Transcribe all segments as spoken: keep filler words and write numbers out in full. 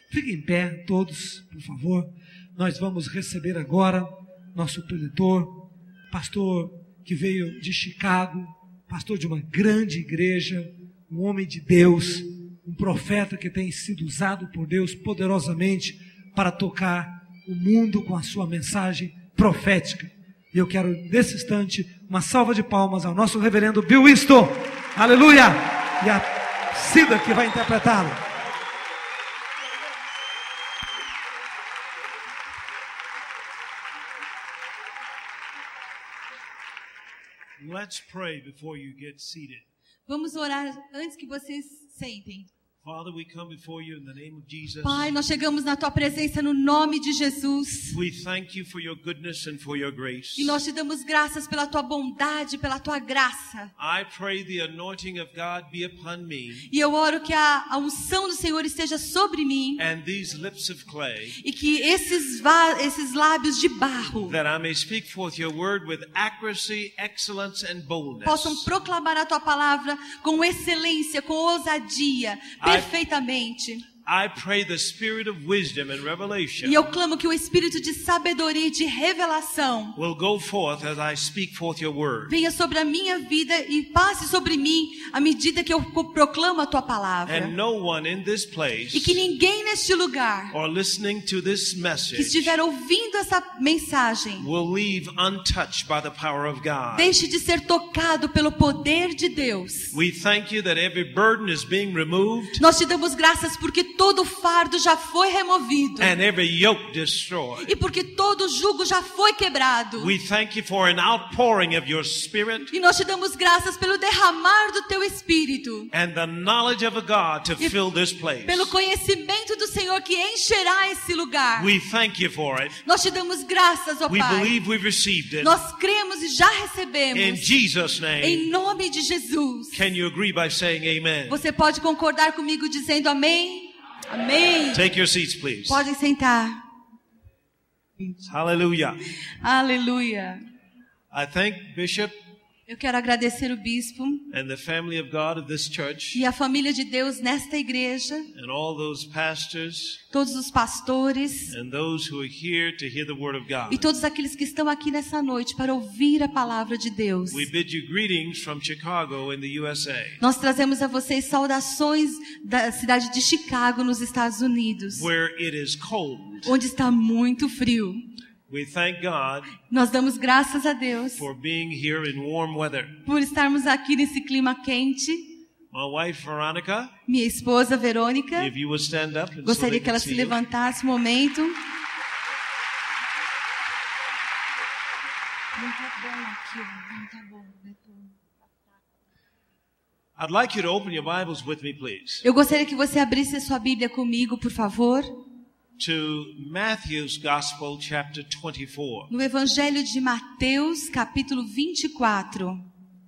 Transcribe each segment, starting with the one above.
Fiquem em pé, todos, por favor. Nós vamos receber agora nosso preletor, pastor que veio de Chicago, pastor de uma grande igreja, um homem de Deus, um profeta que tem sido usado por Deus poderosamente para tocar o mundo com a sua mensagem profética. E eu quero, nesse instante, uma salva de palmas ao nosso reverendo Bill Winston. Aleluia! E a Cida que vai interpretá-lo. Let's pray before you get seated. Vamos orar antes que vocês sentem. Father, we come before you in the name of Jesus. Pai, nós chegamos na tua presença no nome de Jesus. We thank you for your goodness and for your grace. E nós te damos graças pela tua bondade, pela tua graça. I pray the anointing of God be upon me. E eu oro que a, a unção do Senhor esteja sobre mim. And these lips of clay. E que esses, va- esses lábios de barro That I may speak forth your word with accuracy, excellence and boldness. possam proclamar a tua palavra com excelência, com ousadia, perfeitamente. I pray the spirit of wisdom and revelation E eu clamo que o espírito de sabedoria e de revelação will go forth as I speak forth your word. venha sobre a minha vida e passe sobre mim à medida que eu proclamo a tua palavra. And no one in this place E que ninguém neste lugar or listening to this que message estiver ouvindo essa mensagem will leave untouched by the power of God. deixe de ser tocado pelo poder de Deus. We thank you that every burden is being removed Nós te damos graças porque todo fardo já foi removido and every yoke destroyed. e porque todo jugo já foi quebrado. We thank you for an outpouring of your spirit E nós te damos graças pelo derramar do teu espírito, and the knowledge of a God to E fill this place. pelo conhecimento do Senhor que encherá esse lugar. We thank you for it. Nós te damos graças, ó We Pai. believe we've received it. Nós cremos e já In recebemos. Jesus' name. Em nome de Jesus. Can you agree by saying amen? Você pode concordar comigo dizendo amém? Amém. Take your seats, please. Podem sentar. Hallelujah. Aleluia. I thank Bishop Eu quero agradecer o bispo and the family of God of this church e a família de Deus nesta igreja, and all those pastors todos os pastores and those who are here to hear the word of God. e todos aqueles que estão aqui nessa noite para ouvir a palavra de Deus. We bid you greetings from Chicago in the U S A, Nós trazemos a vocês saudações da cidade de Chicago, nos Estados Unidos, where it is cold. onde está muito frio. We thank God Nós damos graças a Deus for being here in warm weather. por estarmos aqui nesse clima quente. My wife Veronica, Minha esposa Verônica, if you would stand up and so gostaria they que ela can se see you. levantasse um momento. Não tá bom aqui, não tá bom. I'd like you to open your Bibles with me, please, Eu gostaria que você abrisse a sua Bíblia comigo, por favor, to Matthew's Gospel, chapter twenty-four. no Evangelho de Mateus, capítulo vinte e quatro.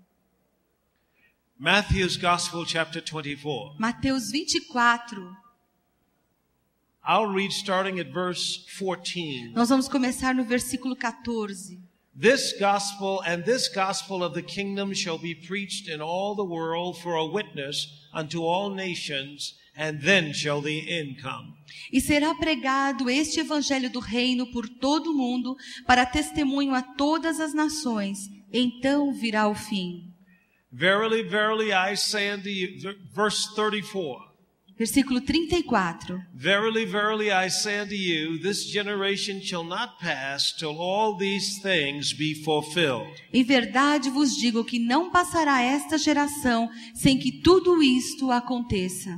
Matthew's Gospel, chapter twenty-four. Mateus vinte e quatro. I'll read starting at verse fourteen. Nós vamos começar no versículo quatorze. This gospel and this gospel of the kingdom shall be preached in all the world for a witness unto all nations, and then shall the end come. E será pregado este evangelho do reino por todo o mundo para testemunho a todas as nações. Então virá o fim. Verily, verily, I say unto you, verse thirty-four. Versículo trinta e quatro. Verily, verily, I say unto you, this generation shall not pass till all these things be fulfilled. Em verdade vos digo que não passará esta geração sem que tudo isto aconteça.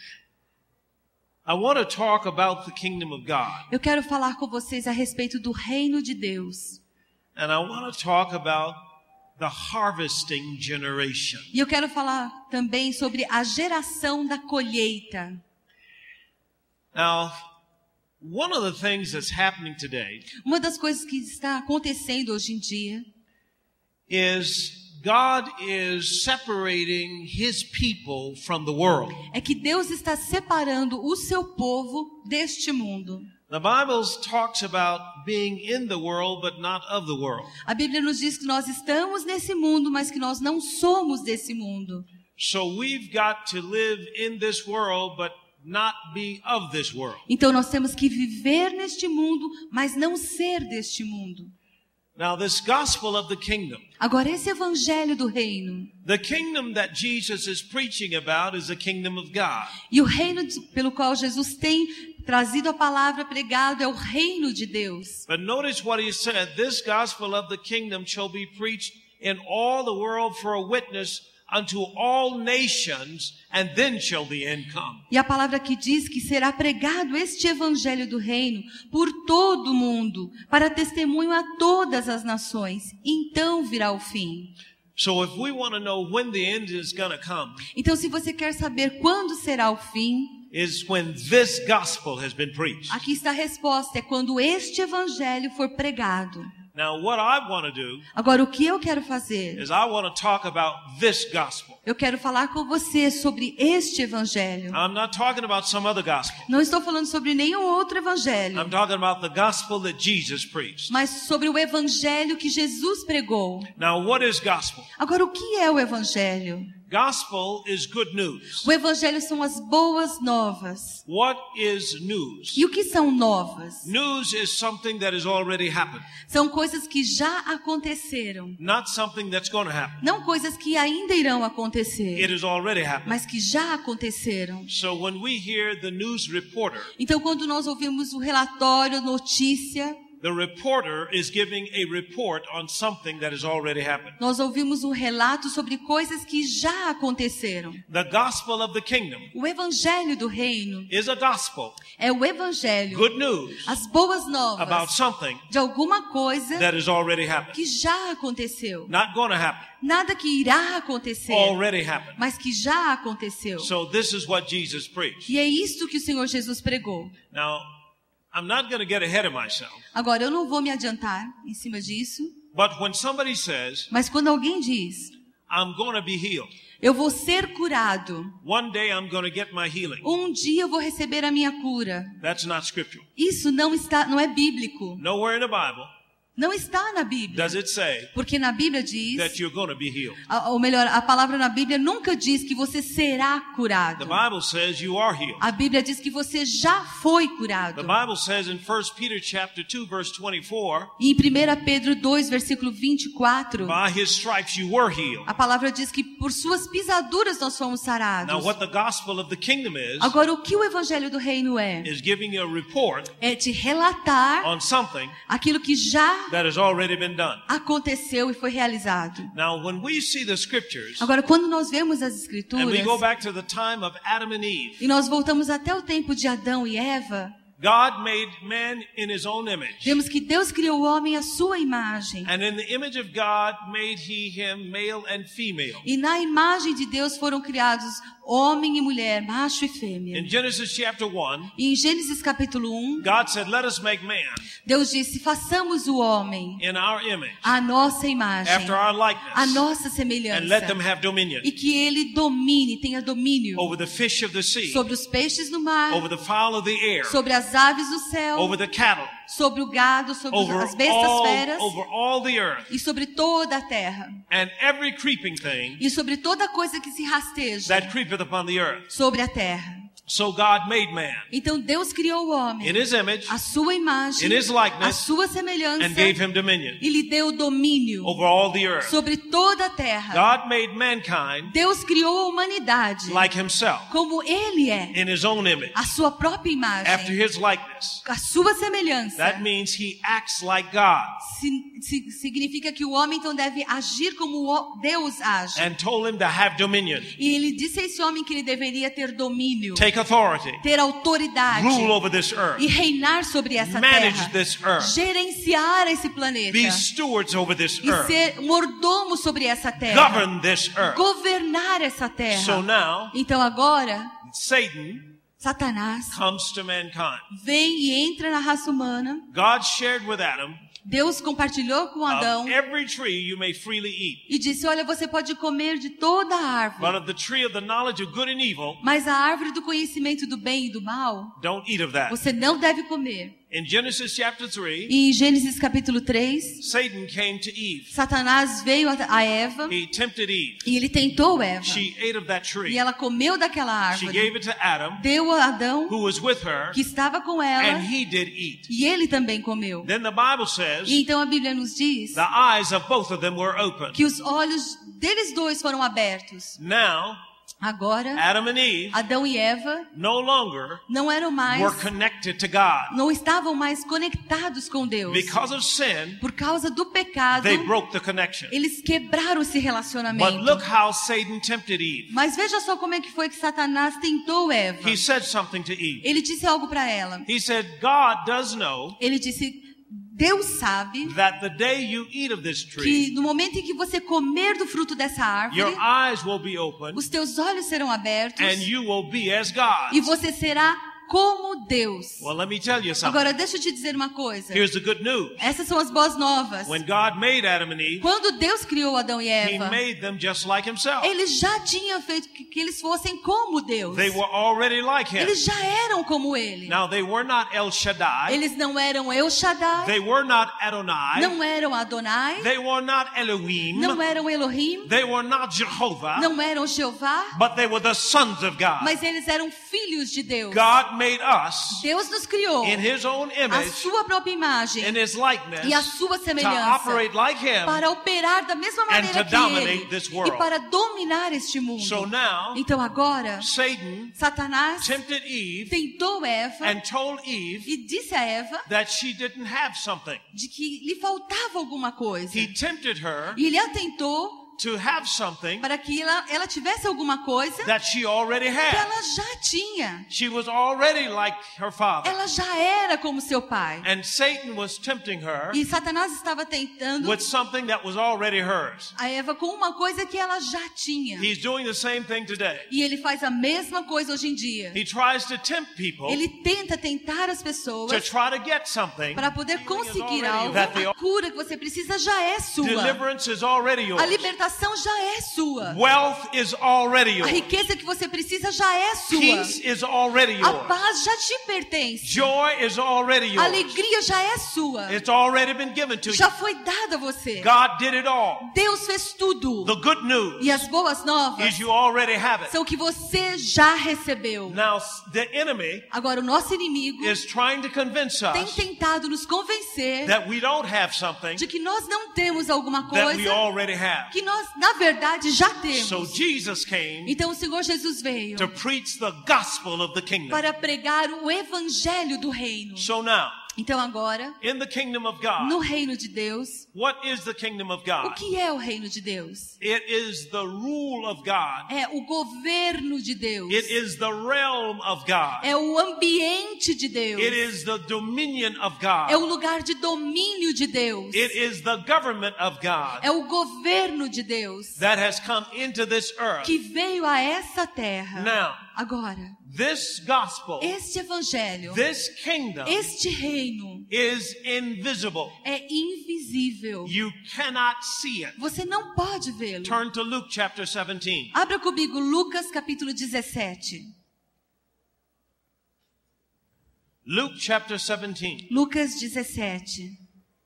I want to talk about the kingdom of God. Eu quero falar com vocês a respeito do reino de Deus. And I want to talk about the harvesting generation. E eu quero falar também sobre a geração da colheita. Now, one of the things that's happening today Uma das coisas que está acontecendo hoje em dia is God is separating his people from the world. é que Deus está separando o seu povo deste mundo. The Bible talks about being in the world but not of the world. A Bíblia nos diz que nós estamos nesse mundo, mas que nós não somos desse mundo. So we've got to live in this world but not be of this world. Então nós temos que viver neste mundo, mas não ser deste mundo. Now this gospel of the kingdom, Agora esse evangelho do reino, the kingdom that Jesus is preaching about is the kingdom of God. e o reino de- pelo qual Jesus tem trazido a palavra pregado é o reino de Deus. But notice what he said, this gospel of the kingdom shall be preached in all the world for a witness unto all nations, and then shall the end come. E a palavra que diz que será pregado este evangelho do reino por todo o mundo, para testemunho a todas as nações. Então virá o fim. So if we want to know when the end is going to come, Então, se você quer saber quando será o fim, is when this gospel has been preached. aqui está a resposta: é quando este evangelho for pregado. Now what I want to do Agora, o que eu quero fazer? is I want to talk about this gospel. Eu quero falar com você sobre este evangelho. I'm not talking about some other gospel. Não estou falando sobre nenhum outro evangelho, I'm talking about the gospel that Jesus preached. mas sobre o evangelho que Jesus pregou. Now what is gospel? Agora, o que é o evangelho? Gospel is good news. O evangelho são as boas novas. What is news? E o que são novas? News is something that has already happened, São coisas que já aconteceram, not something that's going to happen. não coisas que ainda irão It acontecer, has already happened. mas que já aconteceram. So when we hear the news reporter, Então, quando nós ouvimos o relatório, notícia, the reporter is giving a report on something that has already happened. nós ouvimos um relato sobre coisas que já aconteceram. The gospel of the kingdom O evangelho do reino is a gospel, é o evangelho, good news, as boas about novas something de alguma coisa that has already happened. que já aconteceu. Not going to happen, Nada que irá acontecer, already happened. mas que já aconteceu. So this is what Jesus preached. E é isto que o Senhor Jesus pregou. Now, I'm not going to get ahead of myself, Agora, eu não vou me adiantar em cima disso, but when somebody says, mas quando alguém diz, I'm going to be healed, eu vou ser curado, one day I'm going to get my healing, um dia eu vou receber a minha cura, that's not scriptural. isso não está, não é bíblico. Nowhere in the Bible Não está na Bíblia. does it say Porque na Bíblia diz, that you're going to be healed. a- ou melhor, a palavra na Bíblia nunca diz que você será The curado. Bible says you are healed. A Bíblia diz que você já foi The curado. Bible says in First Peter chapter two verse twenty-four, E em primeira Pedro dois, versículo vinte e quatro, by his stripes you were healed. a palavra diz que por suas pisaduras nós fomos Now sarados. what the gospel of the kingdom is, Agora, o que o evangelho do reino é? is giving you a report É te relatar on something aquilo que já that has already been done. aconteceu e foi realizado. Now when we see the scriptures, Agora, quando nós vemos as and we escrituras go back to the time of Adam and Eve, e nós voltamos até o tempo de Adão e Eva, God made man in his own image. vemos que Deus criou o homem à sua imagem. And in the image of God made he him male and female. E na imagem de Deus foram criados homem e mulher, macho e fêmea. In Genesis chapter one, E em Gênesis capítulo um, God said, let us make man Deus disse, façamos o homem in our image, à nossa imagem, after our à likeness, nossa and let semelhança, them have dominion e que ele domine, tenha domínio over the fish of the sea, sobre os peixes do mar, over the fowl of the air, sobre as aves do céu, over the cattle, sobre o gado, sobre over as bestas all, feras over all the earth, e sobre toda a terra. and every creeping thing E sobre toda coisa que se rasteja that creepeth upon the earth. sobre a terra. So God made man Então Deus criou o homem in his image à sua imagem, in his à likeness, sua semelhança, and gave him dominion e lhe deu domínio over all the earth. sobre toda a terra. God made mankind Deus criou a humanidade like himself, como ele é, in his own image, a sua própria after imagem, his likeness. a sua semelhança. That means he acts like God, Si- si- significa que o homem então deve agir como o Deus age. and told him to have dominion, E ele disse a esse homem que ele deveria ter domínio, take authority, ter autoridade rule over this earth, e reinar sobre essa manage terra, this earth, gerenciar esse planeta be stewards over this e earth, ser mordomo sobre essa terra, govern this earth. governar essa terra. So now, Então agora, Satan Satanás comes to mankind. vem e entra na raça humana. God shared with Adam, Deus compartilhou com Adão of every tree you may freely eat, e disse, olha, você pode comer de toda a but árvore, of the tree of the knowledge of good and evil, mas a árvore do conhecimento do bem e do mal, don't eat of that. você não deve comer. In Genesis chapter three, Em Gênesis capítulo três, Satan came to Eve. Satanás veio a a Eva He tempted Eve. e ele tentou Eva. She ate of that E tree. ela comeu daquela She árvore. gave it to Adam, Deu a Adão, who was with her, que estava com ela, and he did eat. e ele também comeu. Then the Bible says E então a Bíblia nos diz the eyes of both of them were open. que os olhos deles dois foram abertos. Now, Agora, Adam and Eve Adão e Eva no longer não eram mais, were connected to God. não estavam mais conectados com Deus. Because of sin, Por causa do pecado, they broke the connection. eles quebraram esse But relacionamento. look how Satan tempted Eve. Mas veja só como é que foi que Satanás tentou Eva. He said something to Eve. Ele disse algo para ela. He said, God does know Ele disse, Deus sabe that the day you eat of this que tree, no momento em que você comer do fruto dessa árvore, your eyes will be open os teus olhos serão abertos and you will be as God. e você será como Deus. Well, let me tell you something. Agora, deixa eu te dizer uma coisa. Here's the good news. Essas são as boas novas. When God made Adam and Eve, Quando Deus criou Adão e He Eva, made them just like Himself. Ele já tinha feito que, que eles fossem como Deus. They were already like Him. Eles já eram como Ele. Now, they were not El Shaddai. Eles não eram El Shaddai, They were not Adonai. não eram Adonai, They were not Elohim. não eram Elohim, They were not Jehovah. não eram Jeová, But they were the sons of God. mas eles eram filhos de Deus. God made us Deus nos criou in His own a image, sua própria imagem in His likeness, e a sua to semelhança operate like Him. para operar da mesma maneira to que dominate Ele this e world. para dominar este mundo. So now, Então agora, Satan Satanás tempted Eve tentou Eva and told Eve e disse a Eva that she didn't have something. de que lhe faltava alguma coisa. He tempted her E ele a tentou to have something para que ela, ela tivesse alguma coisa that she already que had. ela já tinha. She was already like her father. Ela já era como seu pai. And Satan was tempting her E Satanás estava tentando with something that was already hers. a Eva com uma coisa que ela já tinha. He's doing the same thing today. E ele faz a mesma coisa hoje em dia. He tries to tempt people Ele tenta tentar as to pessoas try to get something. para poder conseguir algo. that they- A cura que você precisa já é sua. Deliverance is already A yours. libertação já é sua. Wealth is already A yours. riqueza que você precisa já é sua. Peace is already A yours. paz já te pertence. Joy is already A yours. alegria já é sua. It's already been given to you. Já foi dada a você. God did it all. Deus fez tudo. The good news E as boas novas is you already have it. são que você já recebeu. Now, the enemy Agora, o nosso inimigo is trying to convince tem us tentado nos convencer that we don't have something de que nós não temos alguma that we coisa already have. que nós, na verdade, já temos. So Jesus came Então o Senhor Jesus veio to preach the gospel of the kingdom. para pregar o evangelho do reino. So now, Então agora, in the kingdom of God, no reino de Deus, what is the kingdom of o God? que é o reino de Deus? It is the rule of God. É o governo de Deus. It is the realm of God. É o ambiente de Deus. It is the dominion of É o God. lugar de domínio de Deus. It is the government of God É o governo de Deus that has come into this earth. que veio a essa terra. Now, Agora, this gospel, este evangelho, this kingdom este reino is invisible. é invisível. You cannot see it. Você não pode vê-lo. Turn to Luke chapter seventeen. Abra comigo Lucas capítulo dezessete. Luke chapter seventeen, Lucas dezessete,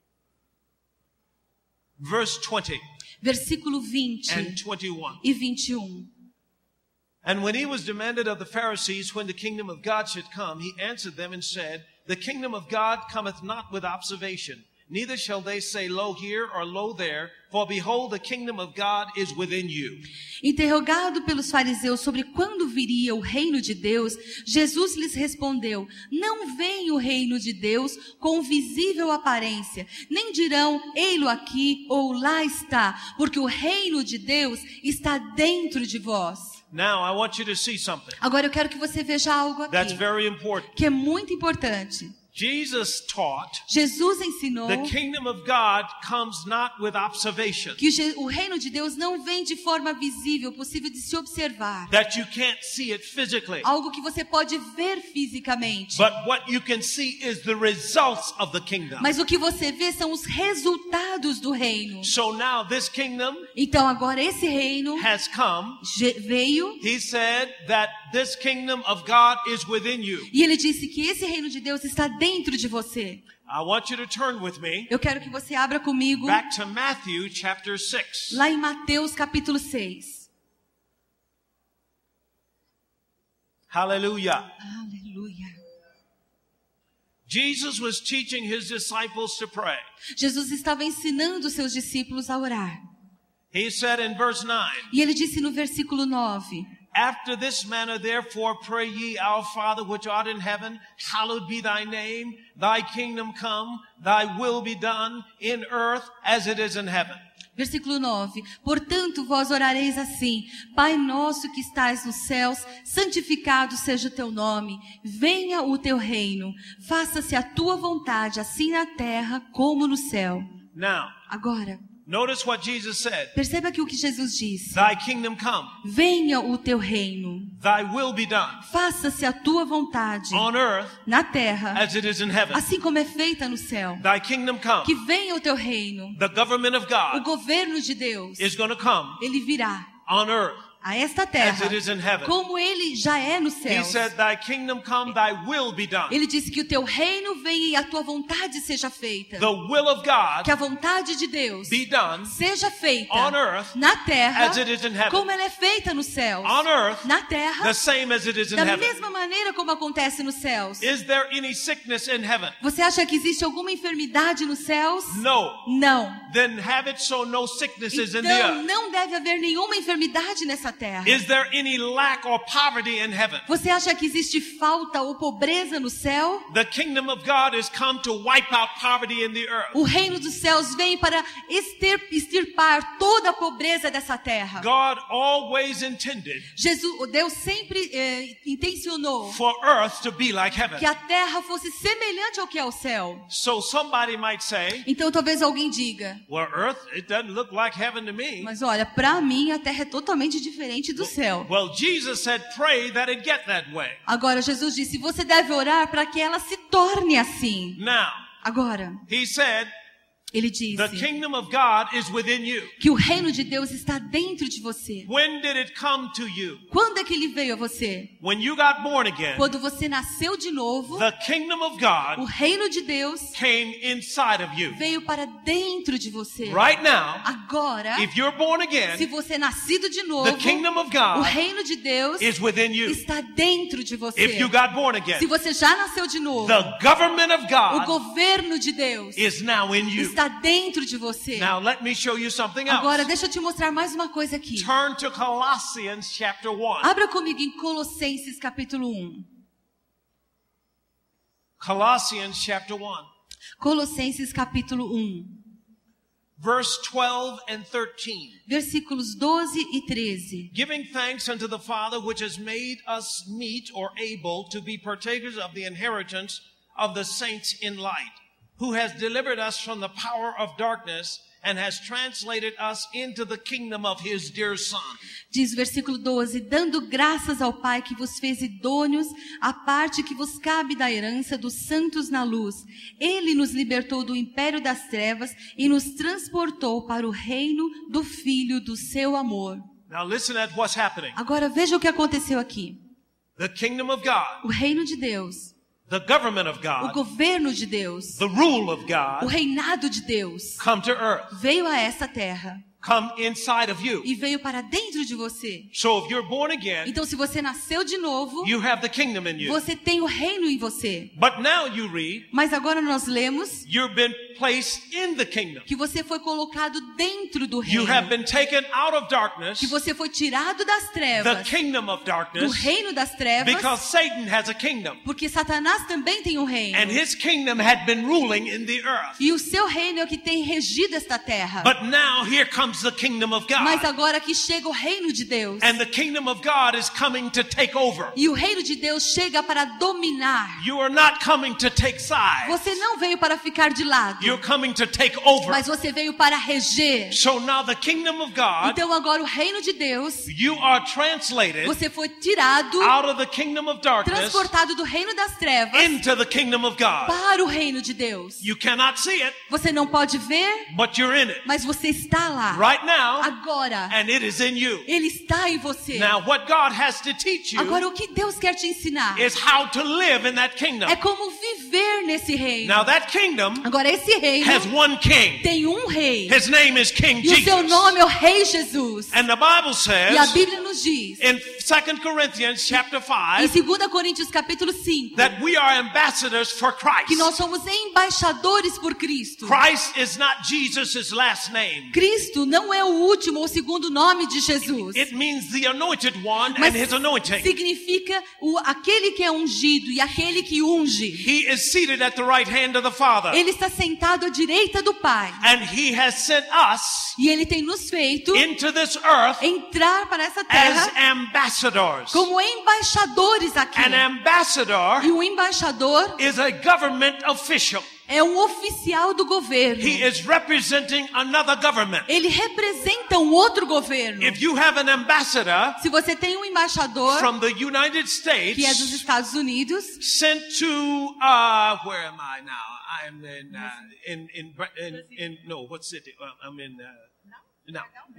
verse twenty versículo vinte and twenty-one. e vinte e um. And when he was demanded of the Pharisees when the kingdom of God should come, he answered them and said, The kingdom of God cometh not with observation, neither shall they say, Lo here or lo there, for behold, the kingdom of God is within you. Interrogado pelos fariseus sobre quando viria o reino de Deus, Jesus lhes respondeu: Não vem o reino de Deus com visível aparência, nem dirão, ei-lo aqui ou lá está, porque o reino de Deus está dentro de vós. Now, I want you to see something Agora eu quero que você veja algo that's aqui, very important. que é muito importante. Jesus taught Jesus ensinou the kingdom of God comes not with observation, que o reino de Deus não vem de forma visível, possível de se observar. that you can't see it physically. Algo que você pode ver fisicamente. But what you can see is the results of the kingdom. Mas o que você vê são os resultados do reino. So now this kingdom Então agora esse reino has come. je- veio He said that this kingdom of God is within you. E ele disse que esse reino de Deus está dentro de você. I want you to turn with me Eu quero que você abra comigo back to Matthew chapter six. lá em Mateus capítulo seis. Hallelujah. Aleluia. Jesus was teaching his disciples to pray. Jesus estava ensinando seus discípulos a orar. He said in verse nine, E ele disse no versículo nove: After this manner, therefore, pray ye, Our Father which art in heaven, hallowed be thy name, thy kingdom come, thy will be done in earth as it is in heaven. Versículo nove. Portanto, vós orareis assim: Pai nosso que estais nos céus, santificado seja o teu nome. Venha o teu reino. Faça-se a tua vontade, assim na terra como no céu. Now, Agora, notice what Jesus said. perceba aqui o que Jesus disse: Thy kingdom come, Venha o teu reino. thy will be done Faça-se a tua vontade on earth na terra, as it is in heaven. assim como é feita no céu. Thy kingdom come. Que venha o teu reino. The government of O God governo de Deus, is going to come ele virá on earth a esta as terra, it is in heaven. como ele já é nos He céus. said, Thy kingdom come, thy will be done. Ele disse que o teu reino venha e a tua vontade seja feita. The will of God Que a vontade de Deus be done seja feita on earth na terra, as it is in heaven. como ela é feita nos céus. On earth, Na terra, the same as it is in da heaven. mesma maneira como acontece nos céus. Is there any sickness in heaven? Você acha que existe alguma enfermidade nos céus? No. Não. Then have it so no sicknesses in the Então earth. não deve haver nenhuma enfermidade nessa terra. Is there any lack or poverty in heaven? Você acha que existe falta ou pobreza no céu? The kingdom of God is come to wipe out poverty in the earth. O reino dos céus vem para extir- extirpar toda a pobreza dessa terra. God always intended Jesus, Deus sempre eh, intencionou for earth to be like heaven. que a terra fosse semelhante ao que é o céu. So somebody might say, Então talvez alguém diga: well, earth, it doesn't look like heaven to me. mas olha, para mim a terra é totalmente diferente do céu. Well, Jesus said, pray that it get that way. Agora Jesus disse: você deve orar para que ela se torne assim. Now, Agora, he said, ele the disse kingdom of God is within you. que o reino de Deus está dentro de você. When did it come to you? Quando é que ele veio a você? When you got born again, Quando você nasceu de novo, the kingdom of o God reino de Deus came inside of you. veio para dentro de você. Right now, Agora, if you're born se again, você é nascido de novo, the kingdom of o God reino de Deus is within you. está dentro de você. If you got born Se again, você já nasceu de novo, the government of o God governo de Deus is now in you. está dentro de você. Now let me show you something Agora, else. deixa eu te mostrar mais uma coisa aqui. Turn to Colossians chapter one. Abra comigo em Colossenses capítulo um. Colossians chapter one, Colossenses capítulo um, verse twelve and thirteen. versículos doze e treze. Giving thanks unto the Father which has made us meet or able to be partakers of the inheritance of the saints in light, who has delivered us from the power of darkness and has translated us into the kingdom of his dear Son. Diz o versículo doze: dando graças ao Pai que vos fez idôneos à parte que vos cabe da herança dos santos na luz. Ele nos libertou do império das trevas e nos transportou para o reino do Filho do seu amor. Now listen at what's happening. Agora veja o que aconteceu aqui. The kingdom of God, O reino de Deus, the government of o God, governo de Deus, the rule of o God reinado de Deus come to earth, veio a esta terra come inside of you. e veio para dentro de você. So if you're born again, Então, se você nasceu de novo, you have the kingdom in you. você tem o reino em você. But now you read, Mas agora nós lemos you've been placed in the kingdom. que você foi colocado dentro do You have reino, been taken out of darkness, que você foi tirado das the trevas, kingdom of do darkness, reino das trevas, because Satan has a kingdom. porque Satanás também tem um reino. And his kingdom had been ruling in the earth. E o seu reino é o que tem regido esta terra. But now here comes the kingdom of Mas God. agora que chega o reino de Deus. And the kingdom of God is coming to take over. E o reino de Deus chega para dominar. You are not coming to take sides. Você não veio para ficar de lado, You're coming to take over. mas você veio para reger. So now the kingdom of God, Então agora o reino de Deus, you are translated você foi tirado, out of the kingdom of darkness transportado do reino das trevas into the kingdom of God. para o reino de Deus. You cannot see it, Você não pode ver, but you're in it. mas você está lá. right now, agora. and it is in you. Ele está em você. Now, what God has to teach you Agora, o que Deus quer te ensinar is how to live in that kingdom. é como viver nesse reino. Now, that kingdom Agora, esse reino has one king. tem um rei. His name is King E o seu Jesus. nome é o Rei Jesus. And the Bible E a says Bíblia nos diz, in Second Corinthians chapter em five, segunda Coríntios capítulo cinco, that we are ambassadors for que Christ. nós somos embaixadores por Cristo. Christ is not Jesus' last name. Cristo não é o último ou segundo nome de Jesus. It means the anointed one Mas and his anointing. significa o, aquele que é ungido e aquele que unge. He is seated at the right hand of the Father. Ele está sentado à direita do Pai. And he has sent us E Ele tem nos feito into this earth entrar para essa as terra ambassadors. como embaixadores aqui. An ambassador E o embaixador is a government official. é um oficial do governo. He is representing another government. Ele representa um outro governo. If you have an ambassador Se você tem um embaixador from the United que é dos States Estados Unidos, sent to uh where am I now? I'm in uh, in, in Bra- in in no, what city? Uh, I'm in uh, no,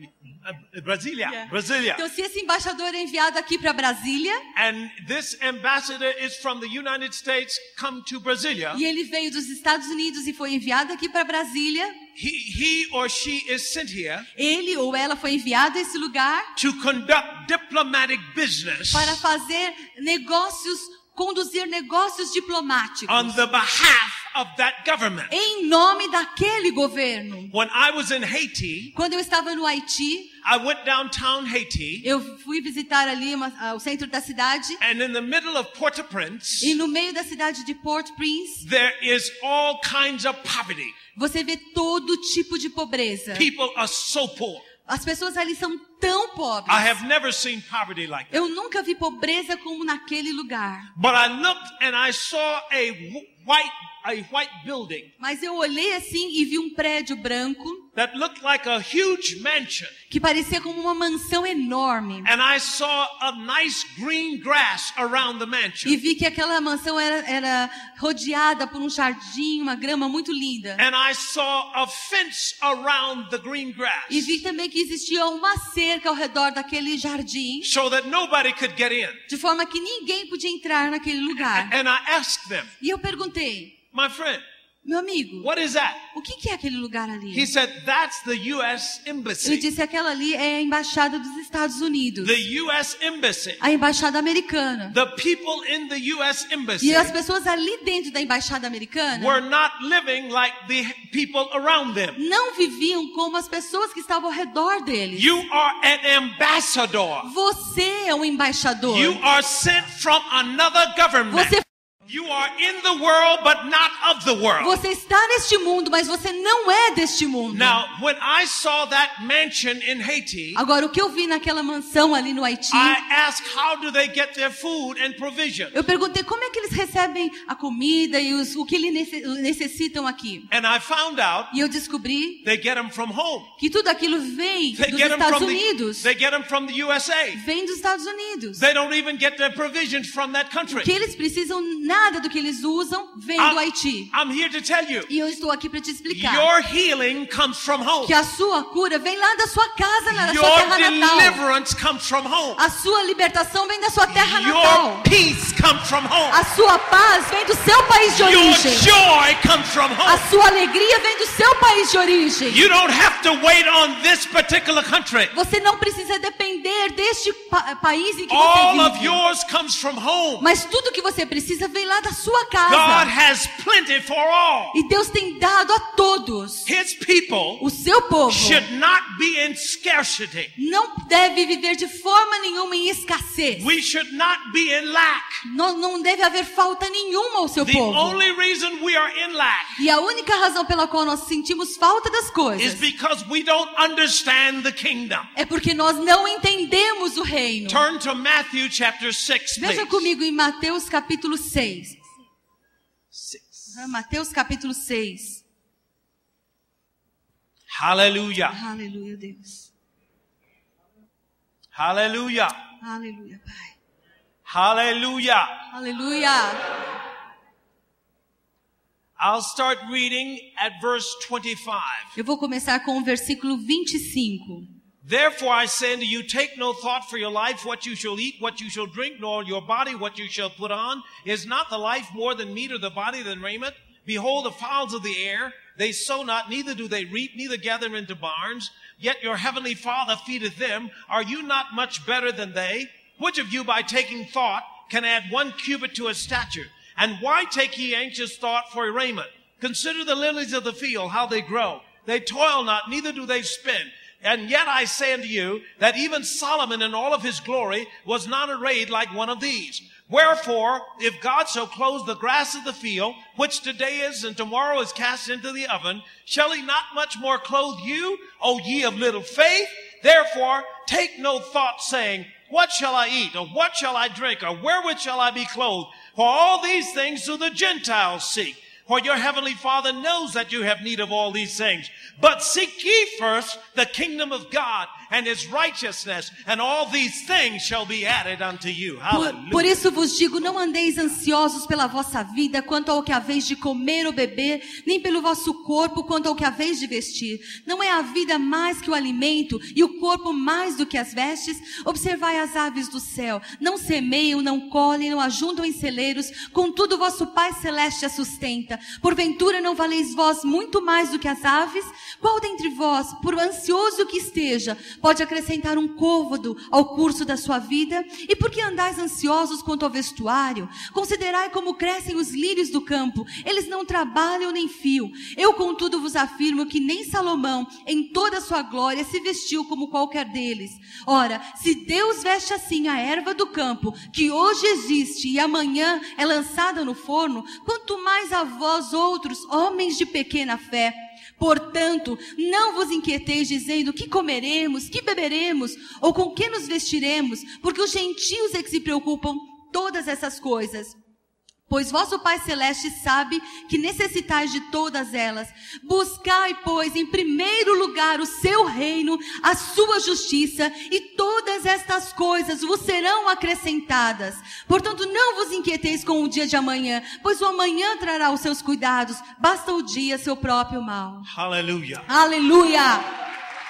uh, Brasilia, Yeah. Brasilia. então se esse embaixador é enviado aqui para Brasília And this ambassador is from the United States, come to Brasilia. e ele veio dos Estados Unidos e foi enviado aqui para Brasília, He, he or she is sent here ele ou ela foi enviado a esse lugar to conduct diplomatic business para fazer negócios, conduzir negócios diplomáticos on the behalf of that government. em nome daquele governo. When I was in Haiti, Quando eu estava no Haiti, I went downtown Haiti, eu fui visitar ali uma, ah, o centro da cidade and in the middle of Port-au-Prince, e no meio da cidade de Port-au-Prince, there is all kinds of poverty. você vê todo tipo de pobreza. People are so poor. As pessoas ali são tão pobres. I have never seen poverty like that. Eu nunca vi pobreza como naquele lugar. But I looked and I saw a w- white a white building Mas eu olhei assim e vi um prédio branco that looked like a huge mansion. que parecia como uma mansão enorme. And I saw a nice green grass around the mansion. E vi que aquela mansão era, era rodeada por um jardim, uma grama muito linda. And I saw a fence around the green grass E vi também que existia uma cerca ao redor daquele jardim, so that nobody could get in. de forma que ninguém podia entrar naquele lugar. And I asked them, E eu perguntei, my friend, meu amigo, what is that? o que que é aquele lugar He ali? said, that's the U S Ele Embassy. disse, aquela ali é a embaixada dos Estados Unidos, The U S Embassy. a embaixada americana. The people in the U S Embassy E as pessoas ali dentro da embaixada americana were not living like the people around them. não viviam como as pessoas que estavam ao redor deles. You are an ambassador. Você é um embaixador. You are sent from another government. Você, You are in the world, but not of the world. você está neste mundo, mas você não é deste mundo. Now, when I saw that mansion in Haiti, Agora, o que eu vi naquela mansão ali no Haiti, I asked how do they get their food and provision. eu perguntei como é que eles recebem a comida e os, o que eles nece- necessitam aqui. And I found out E eu descobri they get them from home. que tudo aquilo vem They dos get them Estados from the, Unidos. they get them from the U S A. Vem dos Estados Unidos. They don't even get their provisions from that O country. que eles precisam, nada do que eles usam, vem do I'm, Haiti. I'm here to tell you, E eu estou aqui para te explicar your healing comes from home. que a sua cura vem lá da sua casa, lá da sua Your terra natal. deliverance comes from home. A sua libertação vem da sua terra Your natal. peace comes from home. A sua paz vem do seu país de Your origem. joy comes from A home. sua alegria vem do seu país de origem. You don't have to wait on this particular country. Você não precisa depender deste pa país em que All você of vive. yours comes from home. Mas tudo que você precisa vem lá da sua God casa. has plenty for all. E Deus tem dado a todos. His people O seu povo should not be in scarcity. não deve viver de forma nenhuma em escassez. We should not be in lack. Não, não deve haver falta nenhuma ao seu The povo. only reason we are in lack E a única razão pela qual nós sentimos falta das is coisas because we don't understand the kingdom. é porque nós não entendemos o reino. Turn to Matthew chapter six, Veja please. comigo em Mateus capítulo seis. Six. Ah, Mateus capítulo seis. Hallelujah. Aleluia, Deus. Hallelujah. Aleluia, Pai. Hallelujah. Aleluia. I'll start reading at verse twenty-five. Eu vou começar com o versículo vinte e cinco. Therefore I say unto you, take no thought for your life, what you shall eat, what you shall drink, nor your body, what you shall put on. Is not the life more than meat, or the body than raiment? Behold, the fowls of the air, they sow not, neither do they reap, neither gather into barns. Yet your heavenly Father feedeth them. Are you not much better than they? Which of you by taking thought can add one cubit to his stature? And why take ye anxious thought for raiment? Consider the lilies of the field, how they grow. They toil not, neither do they spin. And yet I say unto you, that even Solomon in all of his glory was not arrayed like one of these. Wherefore, if God so clothes the grass of the field, which today is and tomorrow is cast into the oven, shall he not much more clothe you, O ye of little faith? Therefore, take no thought, saying, what shall I eat, or what shall I drink, or wherewith shall I be clothed? For all these things do the Gentiles seek. For your heavenly Father knows that you have need of all these things. But seek ye first the kingdom of God and his righteousness, and all these things shall be added unto you. Hallelujah. Por, por isso vos digo, não andeis ansiosos pela vossa vida, quanto ao que haveis de comer ou beber, nem pelo vosso corpo, quanto ao que haveis de vestir. Não é a vida mais que o alimento, e o corpo mais do que as vestes? Observai as aves do céu, não semeiam, não colhem, não ajuntam em celeiros, contudo vosso Pai Celeste as sustenta. Porventura não valeis vós muito mais do que as aves? Qual dentre vós, por ansioso que esteja, pode acrescentar um côvado ao curso da sua vida? E por que andais ansiosos quanto ao vestuário? Considerai como crescem os lírios do campo, eles não trabalham nem fiam. Eu contudo vos afirmo que nem Salomão, em toda a sua glória, se vestiu como qualquer deles. Ora, se Deus veste assim a erva do campo, que hoje existe e amanhã é lançada no forno, quanto mais a vós outros, homens de pequena fé. Portanto, não vos inquieteis dizendo que comeremos, que beberemos, ou com que nos vestiremos, porque os gentios é que se preocupam todas essas coisas. Pois vosso Pai Celeste sabe que necessitais de todas elas. Buscai, pois, em primeiro lugar o seu reino, a sua justiça, e todas estas coisas vos serão acrescentadas. Portanto, não vos inquieteis com o dia de amanhã, pois o amanhã trará os seus cuidados. Basta o dia seu próprio mal. Hallelujah. Aleluia!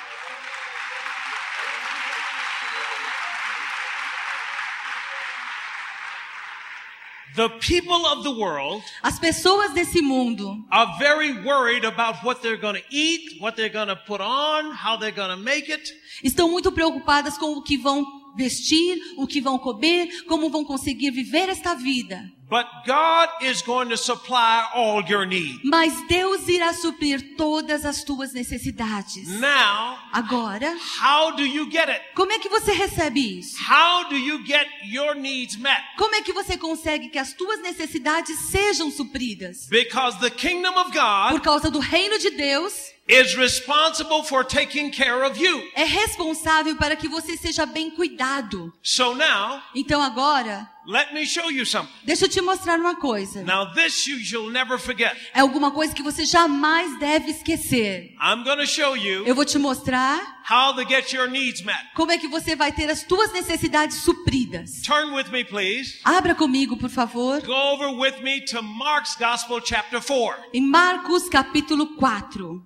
The people of the world As pessoas desse mundo are very worried about what they're going to eat, what they're going to put on, how they're going to make it. estão muito preocupadas com o que vão vestir, o que vão comer, como vão conseguir viver esta vida. But God is going to supply all your needs. Mas Deus irá suprir todas as tuas necessidades. Now, Agora, how do you get it? como é que você recebe isso? How do you get your needs met? Como é que você consegue que as tuas necessidades sejam supridas? Because the kingdom of Por God causa do reino de Deus, is responsible for taking care of you. é responsável para que você seja bem cuidado. So now, Então agora, let me show you something. deixa eu te mostrar uma coisa. Now this you shall never forget. É alguma coisa que você jamais deve esquecer. I'm going to show you Eu vou te mostrar how to get your needs met. como é que você vai ter as tuas necessidades supridas. Turn with me, please. Abra comigo, por favor, Go over with me to Mark's Gospel, chapter four. em Marcos capítulo quatro.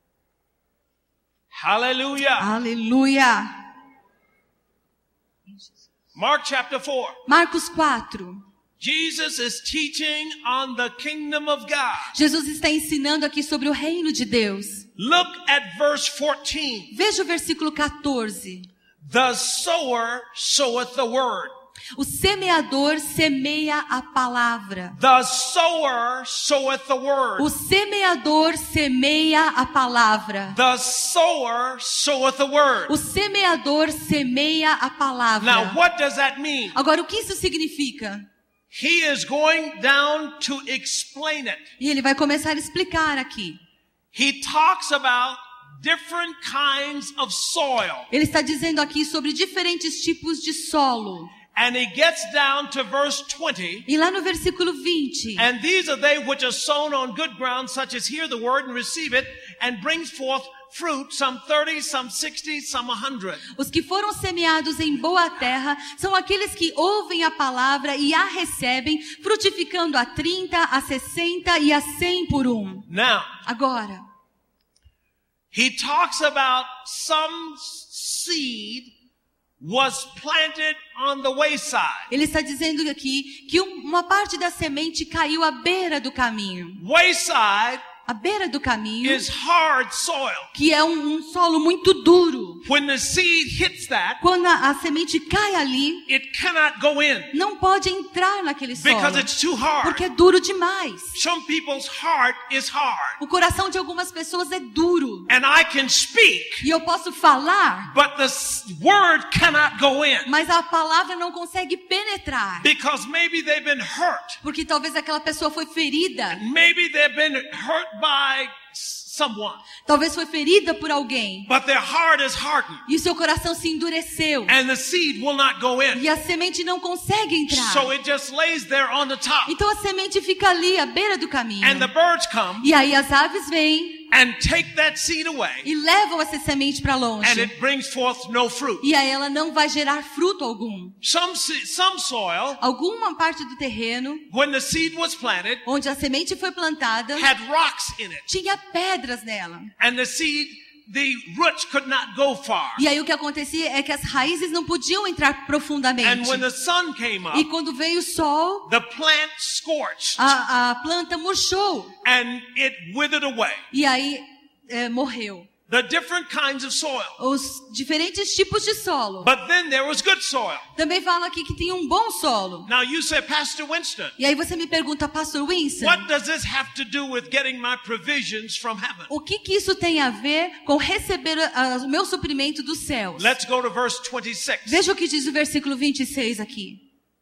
Hallelujah. Aleluia! Mark chapter four. Marcos quatro. Jesus is teaching on the kingdom of God. Jesus está ensinando aqui sobre o reino de Deus. Look at verse fourteen. Veja o versículo quatorze. The sower soweth the word. O semeador semeia a palavra. The sower soweth the word. O semeador semeia a palavra. The sower soweth the word. O semeador semeia a Now, palavra. what does that mean? Agora, o que isso significa? He is going down to explain it. E ele vai começar a explicar aqui. He talks about different kinds of soil. Ele está dizendo aqui sobre diferentes tipos de solo. And he gets down to verse twenty. E lá no versículo vinte. And these are they which are sown on good ground, such as hear the word and receive it, and brings forth fruit, some thirty, some sixty, some a hundred. Os que foram semeados em boa terra são aqueles que ouvem a palavra e a recebem, frutificando a trinta, a sessenta e a cem por um. Now, Agora, he talks about some seed was planted on the wayside. ele está dizendo aqui que um- uma parte da semente caiu à beira do caminho. Wayside À beira do caminho, is hard soil. que é um, um solo muito duro. When the seed hits that, Quando a, a semente cai ali, it cannot go in não pode entrar naquele solo, because it's too hard. porque é duro demais. Some people's heart is hard. O coração de algumas pessoas é duro. And I can speak, E eu posso falar, but the s- word cannot go in mas a palavra não consegue penetrar. because maybe they've been hurt. Porque talvez aquela pessoa foi ferida. Maybe they've been hurt by s- someone, Talvez foi ferida por alguém. but their heart is hardened E o seu coração se endureceu. and the seed will not go in. E a semente não consegue entrar. So it just lays there on the top. Então a semente fica ali, à beira do caminho. And the birds come E aí as aves vêm and take that seed away, e levam essa semente para and longe. it brings forth no fruit. E aí ela não vai gerar fruto algum. Some se- some soil, Alguma parte do terreno when the seed was planted, onde a semente foi plantada had rocks in it, tinha pedras nela. and the seed, the roots could not go far. E aí o que acontecia é que as raízes não podiam entrar profundamente. And when the sun came E up, quando veio o sol, the plant scorched a, a planta murchou. and it withered away. E aí é, morreu. The different kinds of soil. Os diferentes tipos de solo. But then there was good soil. Também fala aqui que tem um bom solo. Now you say, Pastor Winston, E aí você me pergunta, Pastor Winston, what does this have to do with getting my provisions from heaven? o que que isso tem a ver com receber ah, o meu suprimento dos céus? Let's go to verse twenty-six. Veja o que diz o versículo vinte e seis aqui.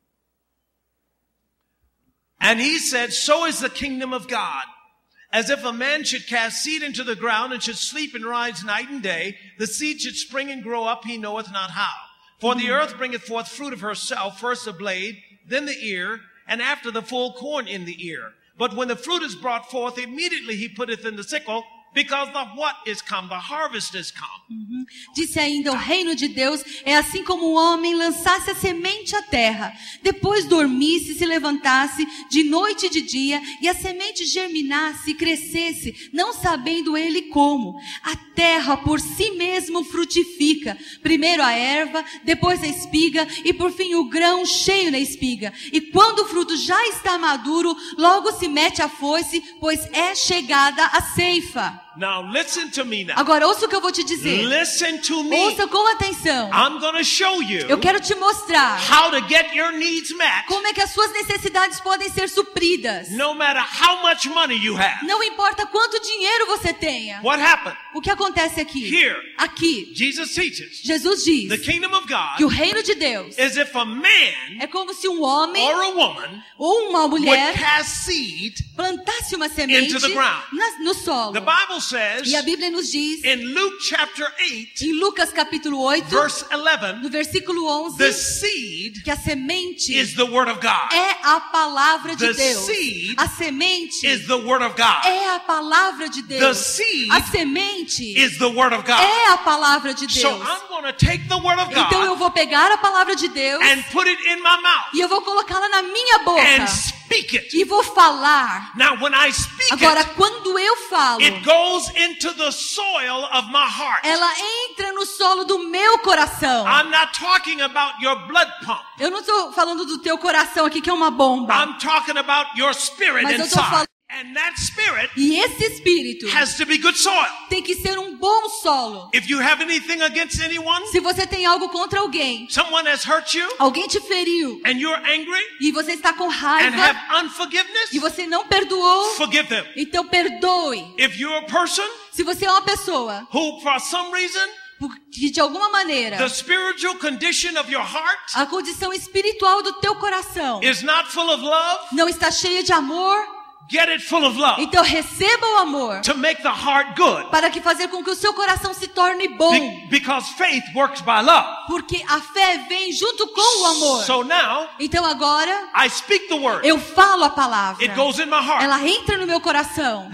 And he said, so is the kingdom of God. As if a man should cast seed into the ground and should sleep and rise night and day, the seed should spring and grow up, he knoweth not how. For the earth bringeth forth fruit of herself, first the blade, then the ear, and after the full corn in the ear. But when the fruit is brought forth, immediately he putteth in the sickle, because the what is come, the harvest is come. Disse ainda, o reino de Deus é assim como o homem lançasse a semente à terra, depois dormisse e se levantasse de noite e de dia, e a semente germinasse e crescesse, não sabendo ele como. A terra por si mesmo frutifica, primeiro a erva, depois a espiga, e por fim o grão cheio na espiga. E quando o fruto já está maduro, logo se mete a foice, pois é chegada a ceifa. Now listen to me now. Agora ouça o que eu vou te dizer. Listen to me. Ouça com atenção. I'm going to show you Eu quero te mostrar how to get your needs met, como é que as suas necessidades podem ser supridas. no matter how much money you have. Não importa quanto dinheiro você tenha. What happened? O que acontece aqui? Here. Aqui, Jesus teaches Jesus diz the kingdom of que o God reino de Deus is if a man é como se um homem or a woman ou uma would mulher cast seed. plantasse uma semente into the ground. na- no solo. The Bible says E a Bíblia nos diz, in Luke chapter eight, em Lucas capítulo oito, verse eleven, no versículo onze, the seed que a semente is the word of God. é a palavra de The Deus. seed A semente Is the word of God. é a palavra de The Deus. seed A semente is the word of God. é a palavra de So Deus. I'm going to take the word of Então eu God vou pegar a palavra de Deus and put it in my mouth e eu vou colocá-la na minha boca and speak it. e vou falar. Now when I speak Agora, it, quando eu falo, it goes into the soil of my heart. ela entra no solo do meu coração. I'm not talking about your blood pump. Eu não estou falando do teu coração aqui, que é uma bomba. I'm talking about your spirit Mas eu tô inside. falando- And that spirit E esse espírito has to be good soil. tem que ser um bom solo. If you have anything against anyone, Se você tem algo contra alguém, someone has hurt you, alguém te feriu and you're angry e você está com and raiva have unforgiveness, e você não perdoou, forgive them. então perdoe. If you're a person Se você é uma pessoa who, for some reason, que de alguma maneira the spiritual condition of your heart a condição espiritual do teu coração is not full of love, não está cheia de amor, get it full of love então receba o amor to make the heart good. para que fazer com que o seu coração se torne bom, Be- because faith works by love. porque a fé vem junto com o amor. So now, Então agora I speak the word. eu falo a palavra, It goes in my heart. ela entra no meu coração. Now,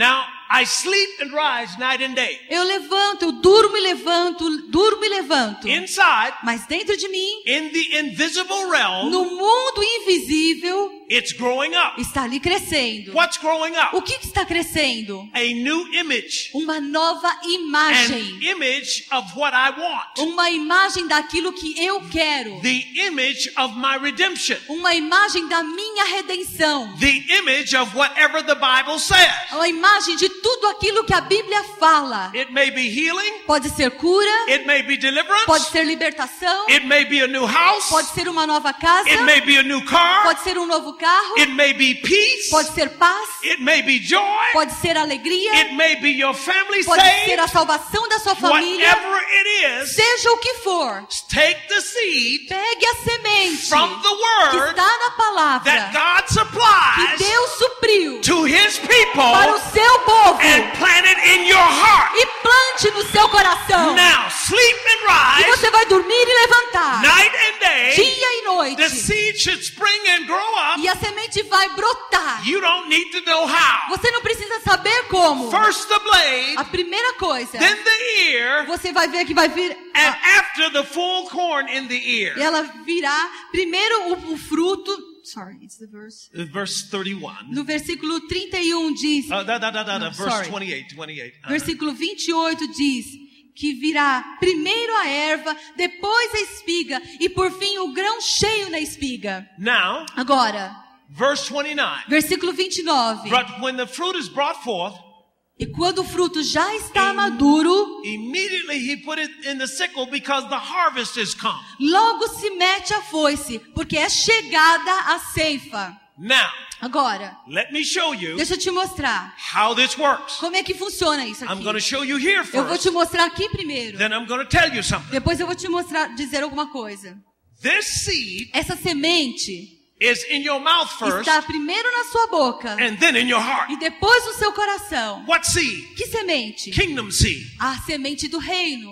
I sleep and rise night and day. Eu levanto, eu durmo e levanto, durmo e levanto. Inside, Mas dentro de mim, in the invisible realm, no mundo invisível, it's growing up. está ali crescendo. What's growing O up? que que está crescendo? A new image. Uma nova An imagem. image of what I want. Uma imagem daquilo que eu quero. The image of my redemption. Uma imagem da minha redenção. The image of whatever the Bible says. Uma imagem de tudo aquilo que a Bíblia fala. It may be healing. Pode ser cura, It may be pode deliverance. ser libertação, It may be a new house. pode ser uma nova casa, It may be a new car. pode ser um novo carro, It may be peace. pode ser paz, It may be joy. pode ser alegria, It may be your family pode ser saved. a salvação da sua família. Whatever it is, Seja o que for, take the seed pegue a semente from the que word está na that palavra God que supplies Deus supriu to His para people o seu povo and plant it in your heart. e plante no seu coração. Now, sleep E and rise, você vai dormir e levantar night and day. dia e noite. The seed should spring and grow up. E a semente vai brotar. You don't need to know how. Você não precisa saber como. First the blade, A primeira coisa, then the ear, você vai ver que vai vir and a- after the full corn in the ear. ela virá primeiro o, o fruto. Sorry, it's the verse. Uh, Verse thirty-one. No versículo trinta e um diz, Uh, da, da, da, da, da, No, verse sorry. twenty-eight. twenty-eight. Uh, versículo vinte e oito diz que virá primeiro a erva, depois a espiga e por fim o grão cheio na espiga. Now, Agora, verse twenty-nine. versículo vinte e nove. But when the fruit is brought forth, E quando o fruto já está maduro, immediately he put it in the sickle because the harvest is come. logo se mete a foice, porque é chegada a ceifa. Now, Agora, let me show you deixa eu te mostrar how this works. como é que funciona isso I'm aqui. going to show you here Eu vou first, te mostrar aqui primeiro. then I'm going to tell you something. Depois eu vou te mostrar, dizer alguma coisa. This seed Essa semente is in your mouth first está primeiro na sua boca and then in your heart. e depois no seu coração. What seed? Que semente? Kingdom seed. A semente do reino.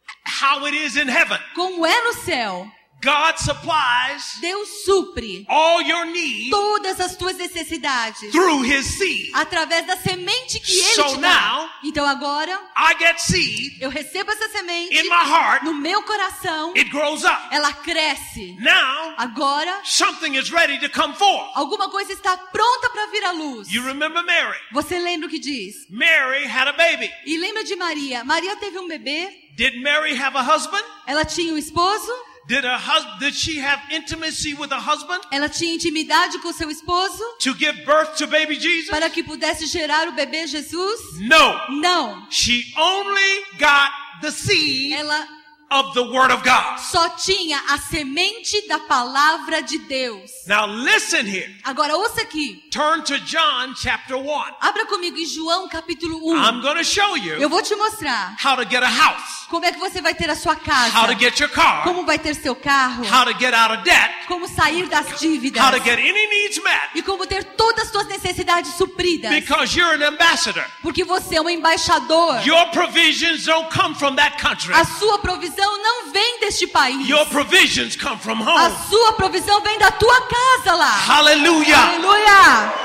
How it is in heaven. Como é no céu. God supplies Deus supre all your needs todas as tuas necessidades through His seed. através da semente que Ele So te dá. now, Então agora, I get seed eu recebo essa semente in my heart. no meu coração. It grows up. Ela cresce. Now, Agora, something is ready to come forth. alguma coisa está pronta para vir à luz. You remember Mary? Você lembra o que diz? Mary had a baby. E lembra de Maria? Maria teve um bebê. Did Mary have a husband? Ela tinha um esposo. Did her hus- did she have intimacy with a husband Ela tinha intimidade com seu esposo to give birth to baby Jesus? para que pudesse gerar o bebê Jesus? No. Não. She only got the seed Ela of the Word of God. só tinha a semente da palavra de Deus. Now listen here. Agora ouça aqui. Turn to John chapter one. Abra comigo em João capítulo I'm um. going to show Eu you vou te mostrar how to get a house, como é que você vai ter a sua casa. how to get your car, Como vai ter seu carro. how to get out of debt, Como sair das dívidas. how to get any needs met, E como ter todas as suas necessidades supridas. because you're an ambassador. Porque você é um embaixador. Your provisions don't come from that country. A sua provisão não vem deste país. Your provisions come from A home. sua provisão vem da tua casa lá. Hallelujah. Aleluia.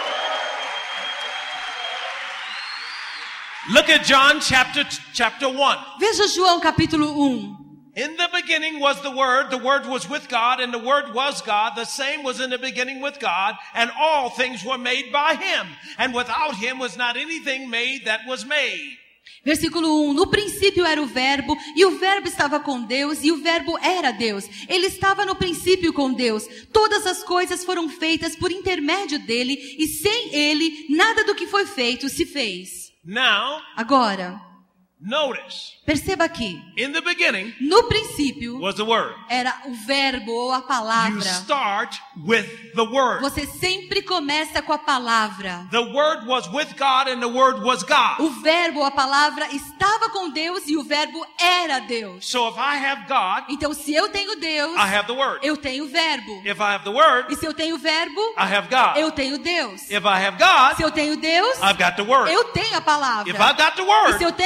Look at John chapter chapter one. Veja João capítulo um. In the beginning was the Word, the Word was with God, and the Word was God. The same was in the beginning with God, and all things were made by Him. And without Him was not anything made that was made. Versículo um. No princípio era o verbo, e o verbo estava com Deus, e o verbo era Deus. Ele estava no princípio com Deus. Todas as coisas foram feitas por intermédio dele, e sem ele, nada do que foi feito se fez. Now, Agora, notice, perceba aqui. in the beginning No princípio was the Word. era o verbo ou a You palavra. start with the Word. Você sempre começa com a palavra. The Word was with God, and the Word was God. O verbo ou a palavra estava com Deus e o verbo era Deus. So if I have God, Então, se eu tenho Deus, I have the Word. eu tenho o verbo. If I have the Word, E se eu tenho o verbo, I have God. eu tenho Deus. If I have God, Se eu tenho Deus, I've got the Word. eu tenho a palavra. If I've got the E Word, se eu tenho a palavra,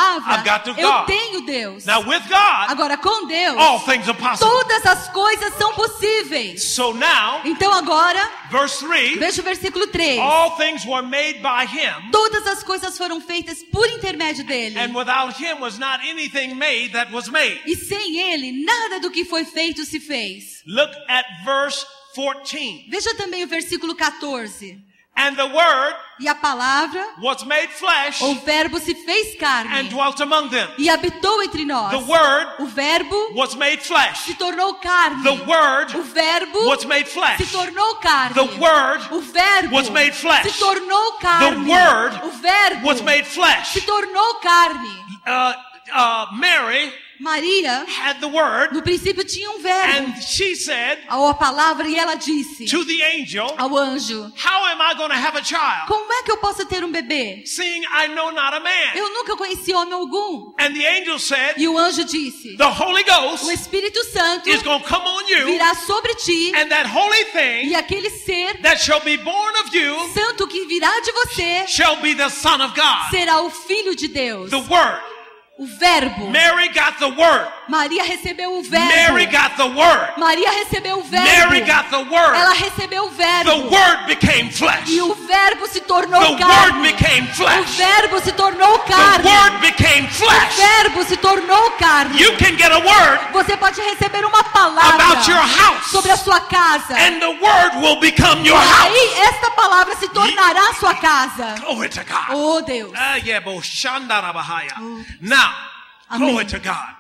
palavra, I've got to eu God. tenho Deus. Now with God, Agora com Deus, all things are possible. todas as coisas são possíveis. So now, Então agora, verse three, veja o versículo três. all things were made by him, Todas as coisas foram feitas por intermédio dele. and without him was not anything made that was made. E sem ele, nada do que foi feito se fez. Look at verse fourteen. Veja também o versículo quatorze. And the word E a palavra, was made flesh o verbo se fez and carne dwelt among them. e habitou entre nós. The word O verbo was made flesh. se tornou carne. The word O verbo was made flesh. se tornou carne. The word O verbo was made flesh. se tornou carne. The word O verbo was made flesh. se tornou carne. Uh, uh, Mary Maria, had the word, no princípio, tinha um verbo. and she said Ou a palavra, e ela disse to the angel, ao anjo: how am I going to have a child, como é que eu posso ter um bebê? seeing I know not a man? Eu nunca conheci homem algum. And the angel said, E o anjo disse: the Holy o Ghost Espírito Santo is going to come on you, virá sobre ti, and that holy e thing aquele ser that shall be born of you santo que virá de você shall be the Son of God. será o Filho de Deus. The word. O verbo. Mary got the word. Maria recebeu o verbo. Mary got the word. Maria recebeu o verbo. Mary got the word. Ela recebeu o verbo. The word became flesh. E o verbo se tornou The carne. word became O flesh. verbo se tornou The carne. word became O flesh. verbo se tornou carne. You can get a word Você pode receber uma palavra about your house, sobre a sua casa. and the word will become your E house. aí esta palavra se tornará a sua casa. Glory to God. Oh Deus. Ah, yeah, bo shandarabahaya. Oh. Now, Amen. glory to God.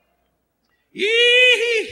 Yee.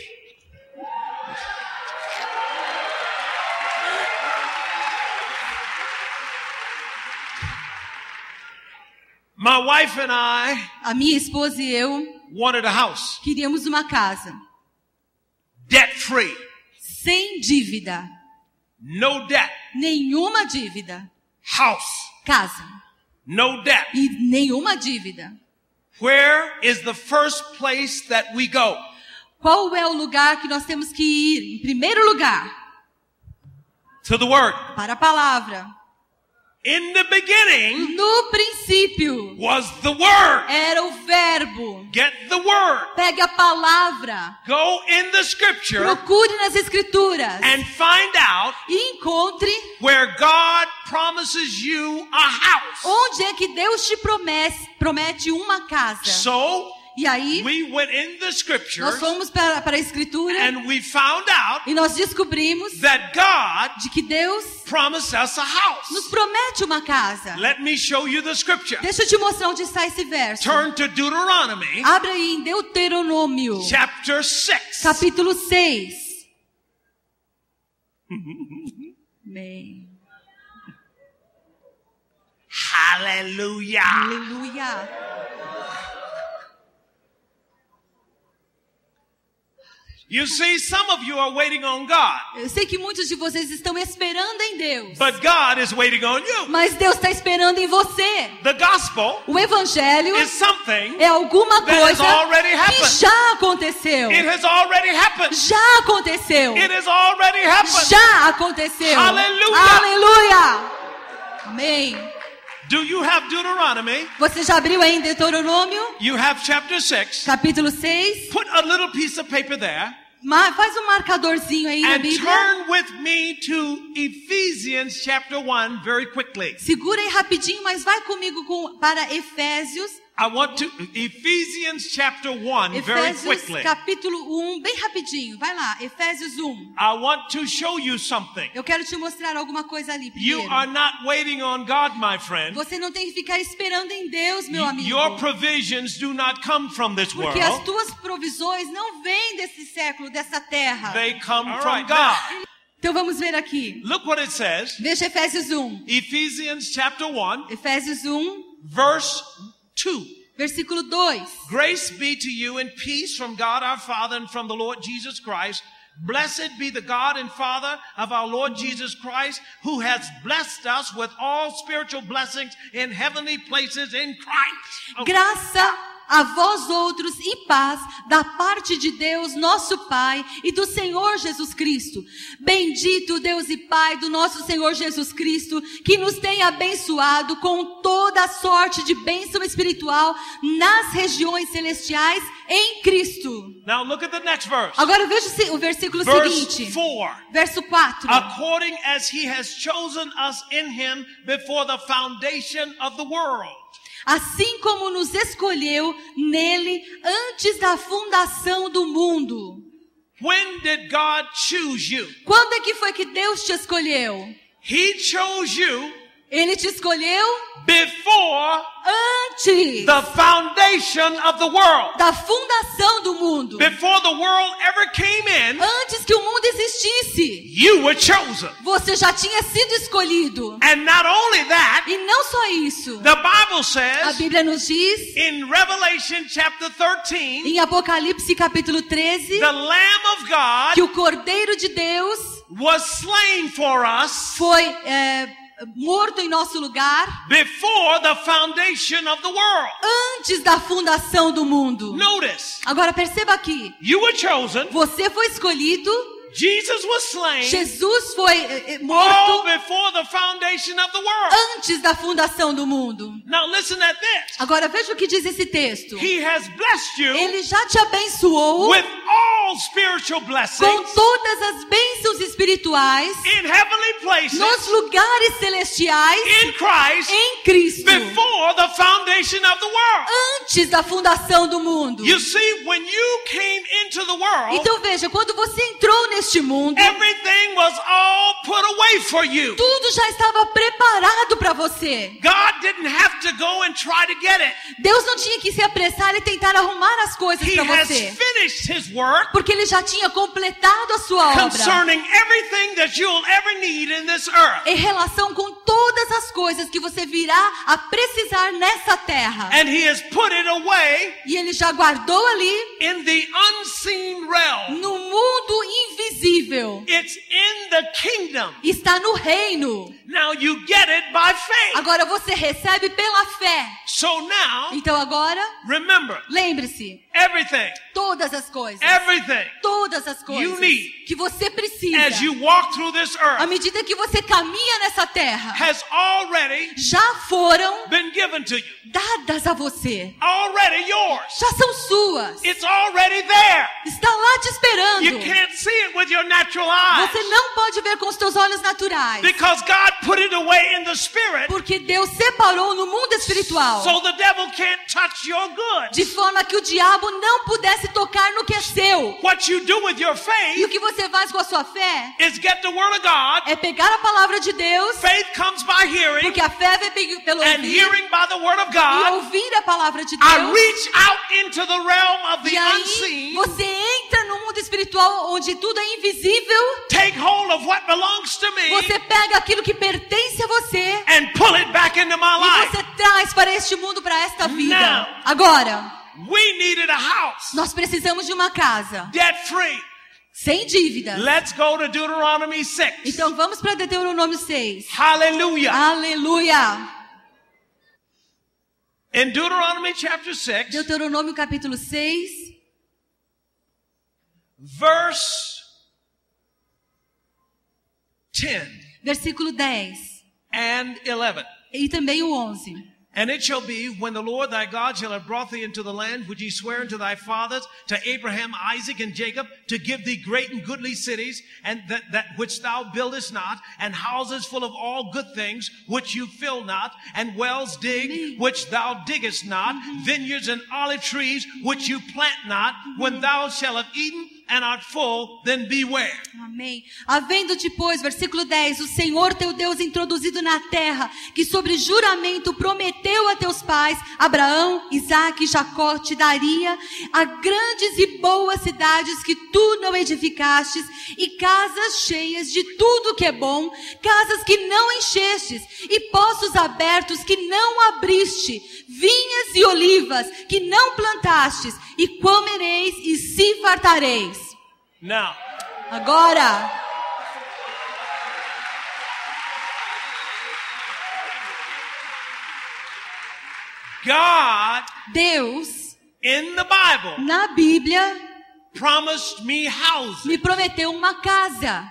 My wife and I A minha esposa e eu wanted a house, queríamos uma casa debt free, sem dívida, no debt. nenhuma dívida. House, Casa no debt. e nenhuma dívida. Where is the first place that we go? Qual é o lugar que nós temos que ir? Em primeiro lugar, To the Word. para a palavra. In the beginning No princípio was the Word. era o verbo. Get the Word. Pegue a palavra, Go in the Scripture procure nas escrituras and find out e encontre where God promises you a house. onde é que Deus te promete, promete uma casa. So E aí, we went in the Scriptures nós fomos para, para a escritura and we found out e nós descobrimos that God de que Deus promised us a nos house. promete uma casa. Let me show you the Scripture. Deixa eu te mostrar onde está esse verso. Turn to Deuteronomy Abra aí em Deuteronômio, chapter six. capítulo seis. Amém. Hallelujah. Aleluia. You see, some of you are waiting on God, Eu sei que muitos de vocês estão esperando em Deus, but God is waiting on you. mas Deus está esperando em você. The gospel O evangelho is something é alguma that has coisa already que happened. já aconteceu. It has already happened. Já aconteceu. It has already happened. Já aconteceu. Aleluia. Aleluia. Amém. Do you have Deuteronomy? Você já abriu aí em Deuteronômio, You have chapter six. capítulo seis? Put a little piece of paper there Ma- Faz um marcadorzinho aí na and Bíblia. turn with me to Ephesians chapter one very quickly. Segura aí rapidinho, mas vai comigo com, para Efésios. I want to Ephesians chapter one very Efésios quickly. capítulo um, bem rapidinho. Vai lá, Efésios um. I want to show you something. Eu quero te mostrar alguma coisa ali You primeiro. are not waiting on God, my friend. Você não tem que ficar esperando em Deus, meu amigo. Your provisions do not come from this Porque as world. tuas provisões não vêm desse século, dessa terra. They come All from right, God. Então vamos ver aqui. Look what it says. Veja Efésios um. Ephesians chapter one, Efésios um, verse two. versículo dois. Grace be to you and peace from God our Father and from the Lord Jesus Christ. Blessed be the God and Father of our Lord Jesus Christ, who has blessed us with all spiritual blessings in heavenly places in Christ. Okay. Graça a vós outros e paz da parte de Deus, nosso Pai, e do Senhor Jesus Cristo. Bendito Deus e Pai do nosso Senhor Jesus Cristo, que nos tem abençoado com toda a sorte de bênção espiritual nas regiões celestiais em Cristo. Now look at the next verse. Agora veja o versículo Verse seguinte. four. Verso quatro. According as he has chosen us in him before the foundation of the world. Assim como nos escolheu nele antes da fundação do mundo. When did God choose you? Quando é que foi que Deus te escolheu? He chose you Ele te escolheu before antes the foundation of the world. da fundação do mundo. Before the world ever came in, Antes que o mundo existisse, you were chosen. você já tinha sido escolhido. And not only that, E não só isso. the Bible A says Bíblia nos diz, in Revelation chapter thirteen, em Apocalipse capítulo treze, the Lamb of God que o Cordeiro de Deus was slain for us foi é, morto em nosso lugar before the foundation of the world. antes da fundação do mundo. Notice, Agora perceba aqui, you were chosen, você foi escolhido, Jesus was slain, Jesus foi é, é, all morto before the foundation of the world. antes da fundação do mundo. Now listen at this. Agora veja o que diz esse texto. He has blessed you Ele já te abençoou with all spiritual com blessings todas as bênçãos espirituais in heavenly places nos lugares celestiais in Christ em Cristo, before the foundation of the world. antes da fundação do mundo. You see, when you came into the world, Então veja, quando você entrou neste mundo, everything was all put away for you. tudo já estava preparado para você. God didn't have to go and try to get it. Deus não tinha que se apressar e tentar arrumar as coisas He para has você, finished his work porque Ele já tinha completado a sua obra concerning everything that you'll ever need in this earth. em relação com todas as coisas que você virá a precisar nessa terra. And he has put it away E Ele já guardou ali in the unseen realm. no mundo invisível. It's in the kingdom. Está no reino. Now you get it by faith. Agora você recebe pela fé. So now, Então agora, remember, lembre-se, everything, todas as coisas, everything todas as you coisas need que você precisa, as you walk through this à earth medida que você caminha nessa terra, has already já foram been given to you. dadas a você. Already yours. Já são suas. It's already there. Está lá te esperando. You can't see it with your natural eyes Você não pode ver com os teus olhos naturais, because God put it away in the spirit porque Deus separou no mundo espiritual, so the devil can't touch your good. de forma que o diabo não pudesse tocar no que é seu. What you do with your E faith o que você faz com a sua fé is get the word of God. é pegar a palavra de Deus, Faith comes by hearing, porque a fé vem pe- pelo and ouvir, hearing by the word of e God. ouvir a palavra de I Deus. reach out into the realm of E the aí unseen, você entra no mundo espiritual onde tudo é invisível. take hold of what belongs to me, Você pega aquilo que pertence a você and pull it back into my e life. você traz para este mundo, para esta vida. Now. Agora, We needed a house, nós precisamos de uma casa debt free. sem dívidas. Let's go to Deuteronomy six. Então vamos para Deuteronômio seis. Hallelujah. Aleluia! In Deuteronomy chapter six, Deuteronômio capítulo seis, verse ten versículo dez and eleven. e também o onze. And it shall be, when the Lord thy God shall have brought thee into the land which he sware unto thy fathers, to Abraham, Isaac, and Jacob, to give thee great and goodly cities, and that, that which thou buildest not, and houses full of all good things, which you fill not, and wells dig, which thou diggest not, vineyards and olive trees, which you plant not, when thou shalt have eaten and art full, then beware. Amém. Havendo-te, pois, versículo dez, o Senhor teu Deus introduzido na terra, que sobre juramento prometeu a teus pais, Abraão, Isaque e Jacó, te daria, a grandes e boas cidades que tu não edificastes, e casas cheias de tudo que é bom, casas que não enchestes, e poços abertos que não abriste, vinhas e olivas que não plantastes, e comereis e se fartareis. Now, Agora, God Deus in the Bible na Bíblia, promised me houses. me prometeu uma casa.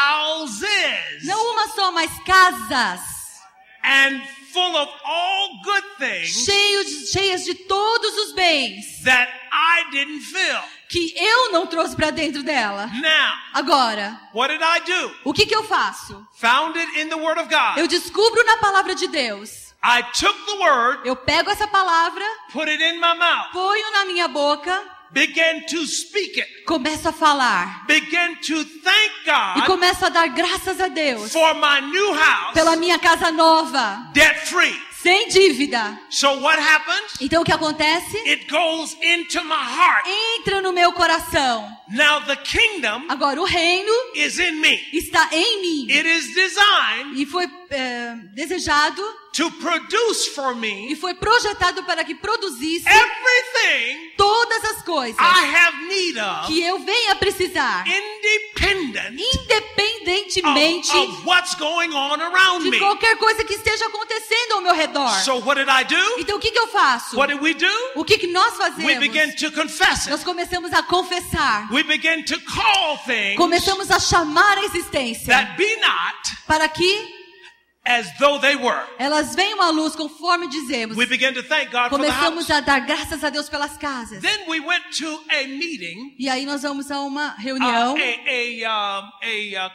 Houses. Não uma só, mas casas. And full of all good things Cheios, cheias de todos os bens that I didn't fill. que eu não trouxe para dentro dela. Now, Agora, what did I do? o que que eu faço? Found it in the Word of God. Eu descubro na palavra de Deus. I took the Word, Eu pego essa palavra, put it in my mouth, ponho na minha boca, began to speak it, começo a falar. began to thank E God começo a dar graças a Deus for my new house, pela minha casa nova, debt free. sem dívida. So what happens? Então o que acontece? It goes into my heart. Entra no meu coração. Now the kingdom Agora o reino is in me. está em mim. It is designed E foi é, desejado to produce for me e foi projetado para que produzisse everything todas as coisas I have need of, que eu venha precisar, independent independentemente of, of what's going on around de me. qualquer coisa que esteja acontecendo ao meu redor. So what did I do? Então o que que eu faço? What did we do? O que que nós We fazemos? began to confess Nós it. começamos a confessar. We began to call things Começamos a chamar a existência that be not para que as though they were. elas venham à luz conforme dizemos. We began to thank God for the house. Começamos a dar graças a Deus pelas casas. Then we went to a meeting, E aí nós vamos a uma uh, reunião, a a um, a, uh,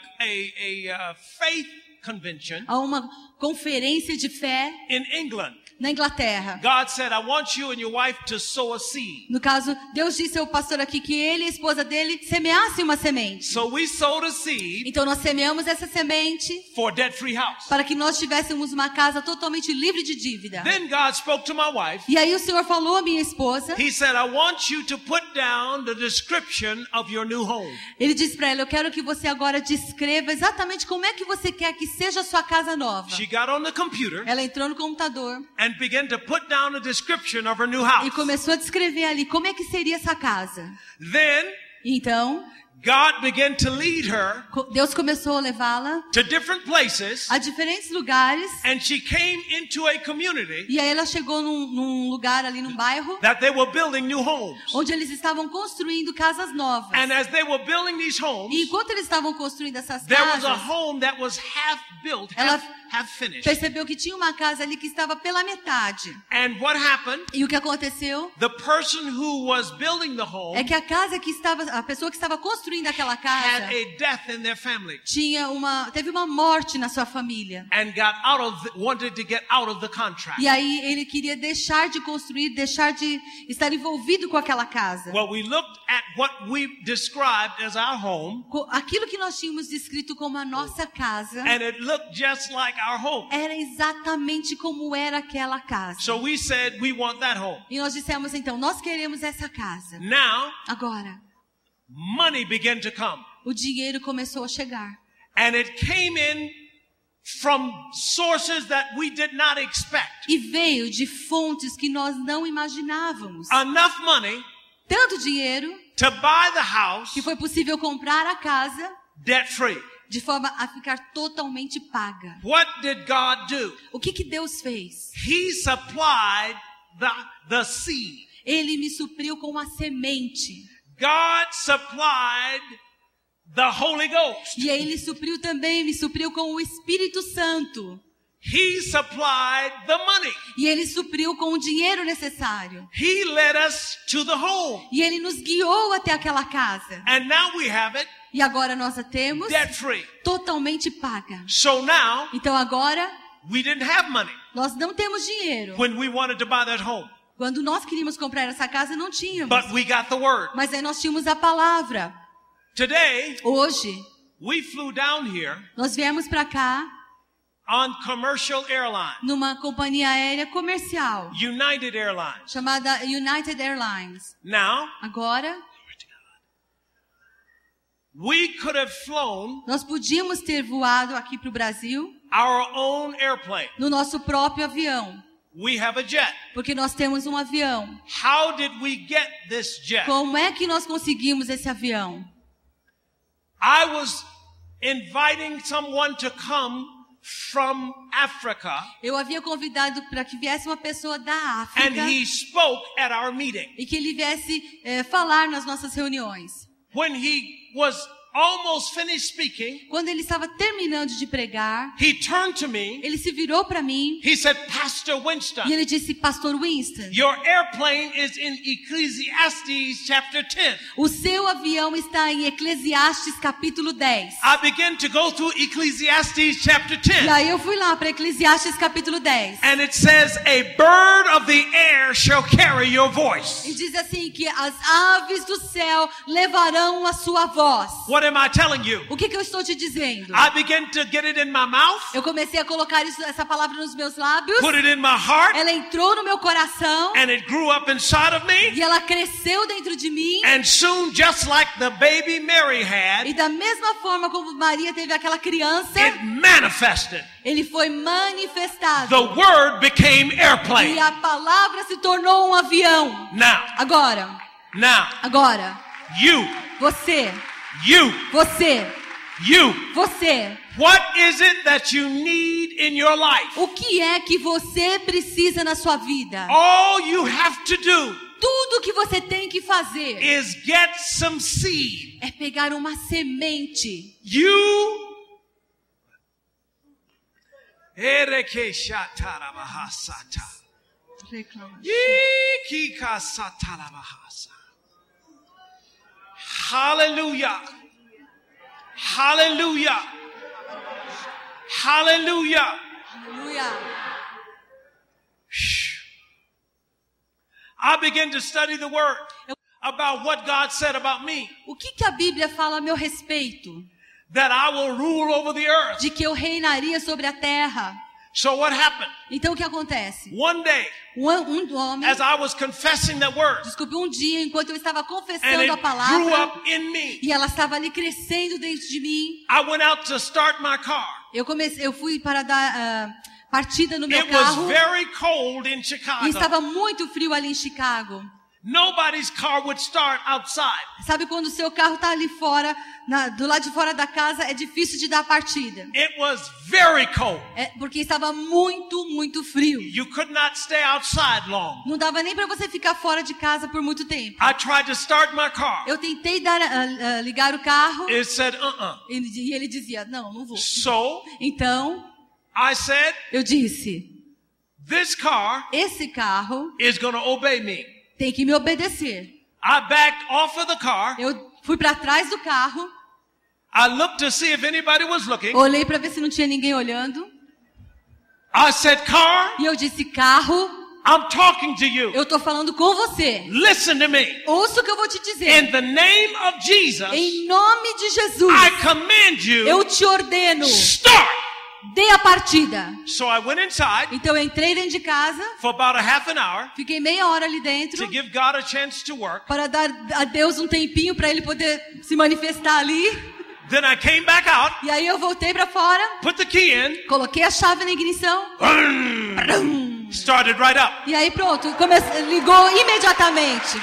a a uh, faith convention a uma conferência de fé in England. na Inglaterra. God said, I want you and your wife to sow a seed. No caso, Deus disse ao pastor aqui que ele e a esposa dele semeassem uma semente. So we sowed a seed Então nós semeamos essa semente for a debt-free house. para que nós tivéssemos uma casa totalmente livre de dívida. Then God spoke to my wife. E aí o Senhor falou à minha esposa, He said, I want you to put down the description of your new home. ele disse para ela, eu quero que você agora descreva exatamente como é que você quer que seja a sua casa nova. She got on the computer Ela entrou no computador and began to put down a description of her new e house. começou a descrever ali como é que seria essa casa. Then Então, God began to lead her co- Deus começou a levá-la to different places, a diferentes lugares. and she came into a community E aí ela chegou num, num lugar ali, num bairro, that they were building new homes. onde eles estavam construindo casas novas. And as they were building these E homes, enquanto eles estavam construindo essas there was a casas, home that was half built, Ela half, half finished. percebeu que tinha uma casa ali que estava pela metade. And what happened? E o que aconteceu The person who was building the home é que a casa que estava, a pessoa que estava construindo aquela had casa a death in their family tinha uma, teve uma morte na sua família. and got out of the, wanted to get out of the contract. E aí ele queria deixar de construir, deixar de estar envolvido com aquela casa. Well, we looked at what we described as our home, Co- Aquilo que nós tínhamos descrito como a nossa casa and it looked just like our home. era exatamente como era aquela casa. So we said we want that home. E nós dissemos então, nós queremos essa casa. Now, Agora, money began to come, o dinheiro começou a chegar. and it came in from sources that we did not expect. E veio de fontes que nós não imaginávamos. Enough money Tanto dinheiro to buy the house que foi possível comprar a casa debt free. de forma a ficar totalmente paga. What did God do? O que que Deus fez? He supplied the, the seed. Ele me supriu com a semente. God supplied the Holy Ghost. E ele supriu também, me supriu com o Espírito Santo. He supplied the money. E ele supriu com o dinheiro necessário. He led us to the home. E ele nos guiou até aquela casa. And now we have it E agora nós a temos debt free. totalmente paga. So now Então agora we didn't have money nós não temos dinheiro. when we wanted to buy that home. Quando nós queríamos comprar essa casa, não tínhamos. But we got the word. Mas aí nós tínhamos a palavra. Today, Hoje, we flew down here nós viemos para cá on commercial airline, numa companhia aérea comercial United Airlines. chamada United Airlines. Now, Agora, we could have flown nós podíamos ter voado aqui para o Brasil our own airplane. no nosso próprio avião, We have a jet. porque nós temos um avião. How did we get this jet? Como é que nós conseguimos esse avião? I was inviting someone to come from Africa, Eu havia convidado para que viesse uma pessoa da and África he spoke at our meeting. e que ele viesse eh, falar nas nossas reuniões. When he was almost finished speaking, Quando ele estava terminando de pregar, he turned to me. ele se virou para mim He said, Pastor Winston, e ele disse: Pastor Winston, your airplane is in Ecclesiastes chapter ten. o seu avião está em Eclesiastes capítulo dez. I began to go through Ecclesiastes chapter E ten. aí eu fui lá para Eclesiastes capítulo dez. And it says, a bird of the air shall carry your E voice. diz assim que as aves do céu levarão a sua voz. What am I telling you? O que, que eu estou te dizendo? I began to get it in my mouth, Eu comecei a colocar isso, essa palavra nos meus lábios. put it in my heart, Ela entrou no meu coração and it grew up inside of me. e ela cresceu dentro de mim. And soon, just like the baby Mary E had, da mesma forma como Maria teve aquela criança, it manifested. ele foi manifestado. The word became E airplane. a palavra se tornou um avião. Now, Agora, now, agora, you, você, you, você, you. você. What is it that you need in your life? O que é que você precisa na sua vida? All you have to do Tudo que você tem que fazer is get some seed. é pegar uma semente. You Hallelujah. Hallelujah. Hallelujah. Aleluia. I began to study the word about what God said about me. O que, que a Bíblia fala a meu respeito? That I will rule over the earth. De que eu reinaria sobre a terra. So what happened? Então o que acontece? One day, Um, um homem, as I was confessing that word, desculpe, um dia, enquanto eu estava and confessando it a grew palavra, up in me, e ela estava ali crescendo dentro de mim, I went out to start my car. eu comecei, eu fui para dar ah, partida no meu It was carro, very cold in e Chicago. estava muito frio ali em Chicago. Nobody's car would start outside. Sabe quando o seu carro está ali fora, na, do lado de fora da casa, é difícil de dar partida. It was very cold. É porque estava muito, muito frio. You could not stay outside long. Não dava nem para você ficar fora de casa por muito tempo. I tried to start my car. Eu tentei dar, ah, ah, ligar o carro, It said, uh-uh. e e ele dizia, não, não vou. So, Então, I said, eu disse, this car esse carro is going to obey me. tem que me obedecer. I backed off of the car. Eu fui para trás do carro, I looked to see if anybody was looking. olhei para ver se não tinha ninguém olhando, I said, car, e eu disse, carro, I'm talking to you. eu tô falando com você. Listen to me. Ouça o que eu vou te In dizer. the name of Jesus, Em nome de Jesus, I command you, eu te ordeno, start. dê a partida. So I went inside Então eu entrei dentro de casa, for about a half an hour fiquei meia hora ali dentro, to give God a chance to work. para dar a Deus um tempinho para Ele poder se manifestar ali. Then I came back out, E aí eu voltei para fora, put the key in, coloquei a chave na ignição, boom, started right up. e aí pronto, comece... ligou imediatamente.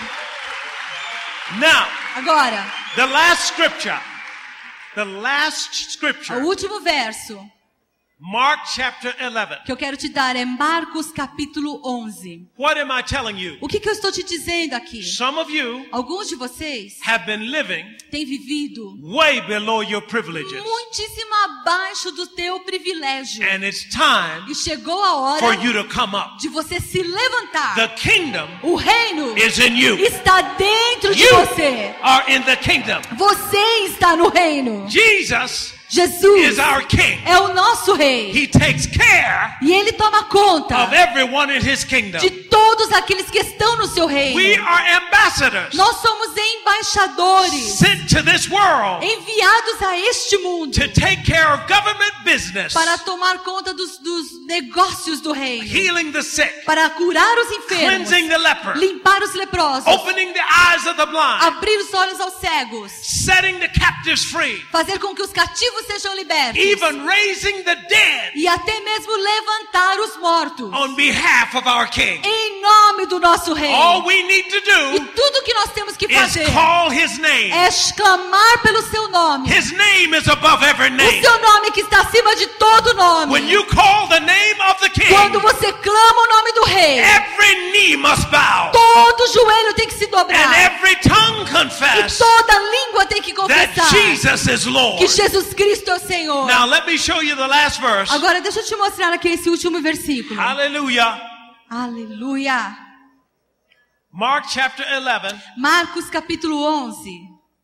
Now, Agora, the last scripture, the last o scripture, último verso Mark chapter eleven. que eu quero te dar é Marcos capítulo onze. What am I telling you? O que, que eu estou te dizendo aqui? Some of you Alguns de vocês have been living têm vivido way below your privileges. muitíssimo abaixo do teu privilégio. And it's time E chegou a for hora you to come up. de você se levantar. The kingdom O reino is in you. está dentro de You você. are in the kingdom. Você está no reino. Jesus Jesus is our king. é o nosso rei. He takes care E ele toma conta of everyone in his kingdom. de todos aqueles que estão no seu reino. We are ambassadors Nós somos embaixadores sent to this world enviados a este mundo to take care of government business, para tomar conta dos, dos negócios do reino, healing the sick, para curar os enfermos, cleansing the leper, limpar os leprosos, opening the eyes of the blind, abrir os olhos aos cegos, setting the captives free, fazer com que os cativos sejam libertos, even raising the dead e até mesmo levantar os mortos on behalf of our king. em nome do nosso Rei. All we need to E do tudo que nós temos que is fazer call His name. é clamar pelo seu nome. His name is above every O name. seu nome que está acima de todo nome. When you call the name of the King, Quando você clama o nome do Rei, every knee must bow, todo joelho tem que se dobrar. and every tongue E confess toda língua tem que that confessar Jesus is Lord. que Jesus Cristo é o Senhor. Now let me show you the last verse. Agora deixa eu te mostrar aqui esse último versículo. Hallelujah. Aleluia. Mark chapter eleven. Marcos capítulo onze.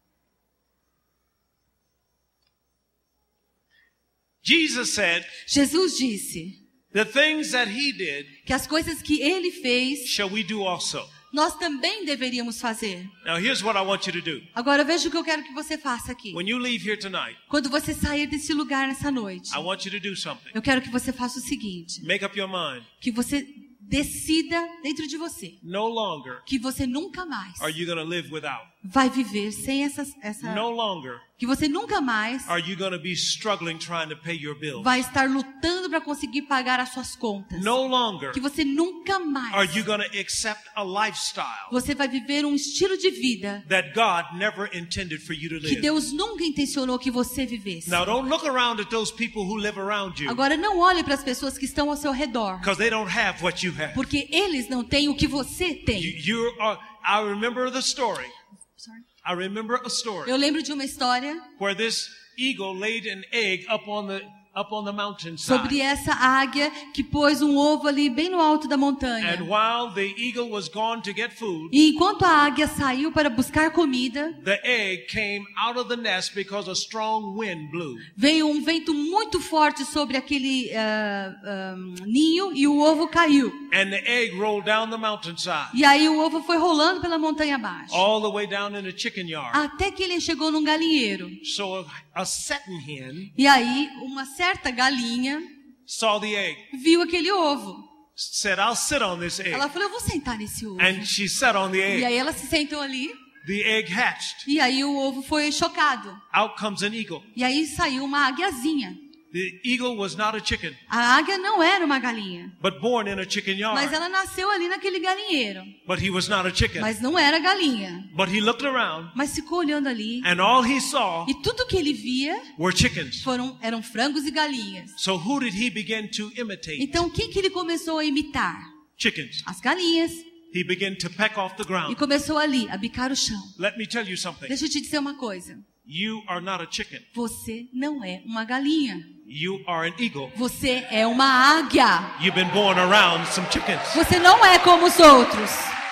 Jesus said, Jesus disse the things that He did, que as coisas que ele fez, shall we do also. nós também deveríamos fazer. Now here's what I want you to do. Agora veja o que eu quero que você faça aqui. When you leave here tonight, Quando você sair desse lugar nessa noite, I want you to do something. eu quero que você faça o seguinte, Make up your mind. que você decida dentro de você No longer que você nunca mais are you going to live without. vai viver sem essa, essa No longer que você nunca mais are you going to be struggling trying to pay your bills. vai estar lutando para conseguir pagar as suas contas. No longer Que você nunca are mais you going to accept a lifestyle você vai viver um estilo de vida that God never intended for you to que live. Deus nunca intencionou que você vivesse. Now don't look around at those people who live around you, Agora não olhe para as pessoas que estão ao seu redor, because they don't have what you have. porque eles não têm o que você You, tem. you are, I remember the story. Sorry. I remember a story Eu lembro de uma história where this eagle laid an egg up on the up on the mountainside. sobre essa águia que pôs um ovo ali bem no alto da montanha. And while the eagle was gone to get food, E enquanto a águia saiu para buscar comida, the egg came out of the nest because a strong wind blew. veio um vento muito forte sobre aquele ah, ah, ninho e o ovo caiu. And the egg rolled down the mountainside, E aí o ovo foi rolando pela montanha abaixo, all the way down in the chicken yard. até que ele chegou num galinheiro. So a, a setting hen E aí uma certa galinha saw the egg, viu aquele ovo. said, I'll sit on this egg. Ela falou, eu vou sentar nesse ovo. And she sat on the E egg. aí ela se sentou ali, The egg hatched. e aí o ovo foi chocado. Out comes an eagle. E aí saiu uma águiazinha. The eagle was not a chicken, A águia não era uma galinha, but born in a chicken mas yard. ela nasceu ali naquele galinheiro. But he was not a chicken. Mas não era galinha. But he looked around, Mas ficou olhando ali, and all he saw e tudo que ele via were chickens. foram, eram frangos e galinhas. So who did he begin to imitate? Então quem que ele começou a imitar? Chickens. As galinhas. He began to peck off the E ground. começou ali a bicar o chão. Let me tell you something. Deixa eu te dizer uma coisa. You are not a chicken. Você não é uma galinha. You are an eagle. Você é uma águia. You've been born around some chickens. Você não é como os outros.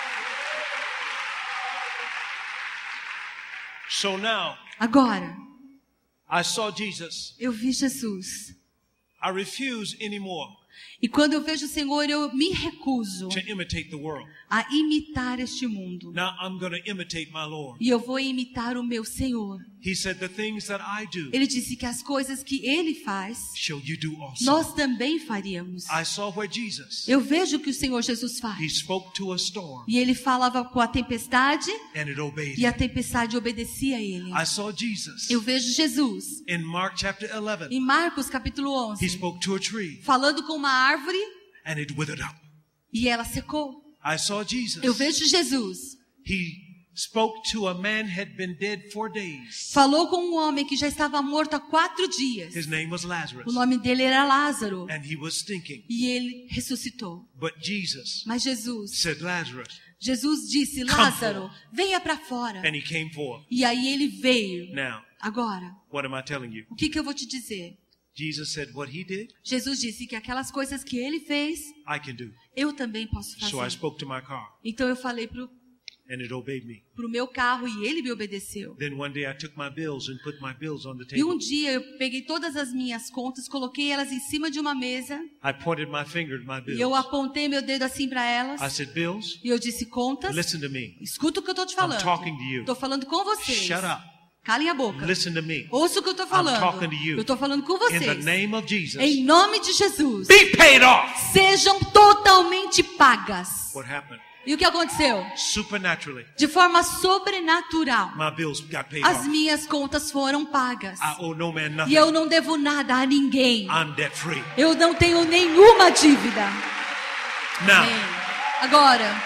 So now, Agora, I saw Jesus. eu vi Jesus. I refuse anymore E quando eu vejo o Senhor, eu me recuso to imitate the world. a imitar este mundo. Now I'm going to imitate my Lord. E eu vou imitar o meu Senhor. He said, the things that I do, Ele disse que as coisas que Ele faz, shall you do also. nós também faríamos. I saw where Jesus, Eu vejo o que o Senhor Jesus he faz. spoke to a storm E Ele falava com a tempestade, and it obeyed e a him. tempestade obedecia a Ele. I saw Jesus Eu vejo Jesus in Mark chapter eleven. em Marcos capítulo He onze, spoke to a tree falando com uma árvore and it withered up. e ela secou. I saw Jesus. Eu vejo Jesus. He spoke to a man had been dead four days. Falou com um homem que já estava morto há quatro dias. His name was Lazarus. O nome dele era Lázaro. And he was stinking. E ele ressuscitou. But Jesus Mas Jesus, said, Lazarus. Jesus disse, Come Lázaro, venha para fora. And he came forth. E aí ele veio. Now, Agora, what am I telling you? o que, que eu vou te dizer? Jesus said, what he did, Jesus disse que aquelas coisas que ele fez, I can do. eu também posso So I fazer. spoke to my car Então eu falei pro, and it obeyed me. pro meu carro e ele me obedeceu. Then one day I took my bills and put my bills on the E um table. dia eu peguei todas as minhas contas, coloquei elas em cima de uma mesa I pointed my finger at my e eu bills. apontei meu dedo assim para I elas. said, bills, E eu disse, contas, listen to me. escuta o que eu tô te I'm falando. talking to you. Estou falando com vocês. Shut up. Calem a boca. Listen to me. Ouça o que eu estou I'm falando. talking to you. Eu estou falando com In the vocês. name of Jesus, Em nome de Jesus. be paid off. Sejam totalmente pagas. What happened? E o que aconteceu? Supernaturally, De forma sobrenatural, my bills got paid as off. minhas contas foram pagas. I owe no man E nothing. eu não devo nada a ninguém. I'm debt free. Eu não tenho nenhuma dívida. Now, Amém. Agora,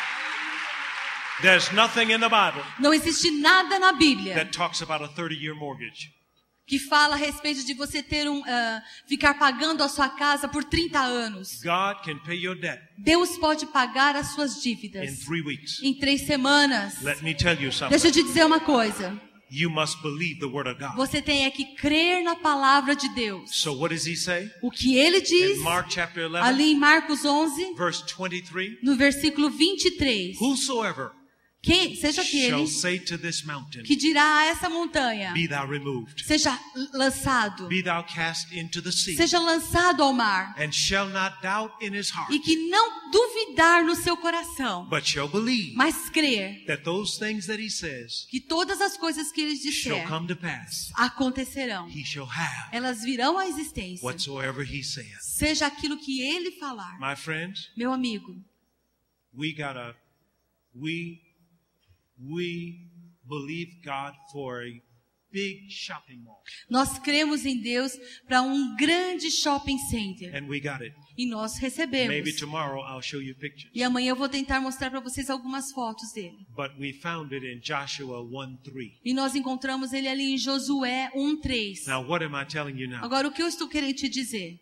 There's nothing in the Bible não existe nada na Bíblia that talks about a thirty-year mortgage. que fala a respeito de você ter um, uh, ficar pagando a sua casa por trinta anos. God can pay your debt Deus pode pagar as suas in dívidas three weeks. em três semanas. Let me tell you something. Deixa eu te dizer uma coisa. You must believe the word of God. Você tem é que crer na palavra de Deus. So what does he say? O que ele diz In Mark chapter eleven, ali em Marcos onze, verse twenty-three, no versículo vinte e três. whosoever Quem, seja shall aquele say to this mountain, que dirá a essa montanha, be thou removed, seja lançado, be thou cast into the sea, seja lançado ao mar, and shall not doubt in his heart, e que não duvidar no seu coração, but shall believe mas crer that those things that he says que todas as coisas que ele shall disser come to pass. acontecerão. He shall have Elas virão à existência, whatsoever he saith. seja aquilo que ele falar. My friends, Meu amigo, we gotta, we, we believe God for a big shopping mall, nós cremos em Deus para um grande shopping center. and we got it. E nós Maybe recebemos. tomorrow I'll show you pictures. E amanhã eu vou tentar mostrar para vocês algumas fotos dele. But we found it in Joshua one three. E nós encontramos ele ali em Josué um, três. Now, what am I telling you now? Agora, o que eu estou querendo te dizer?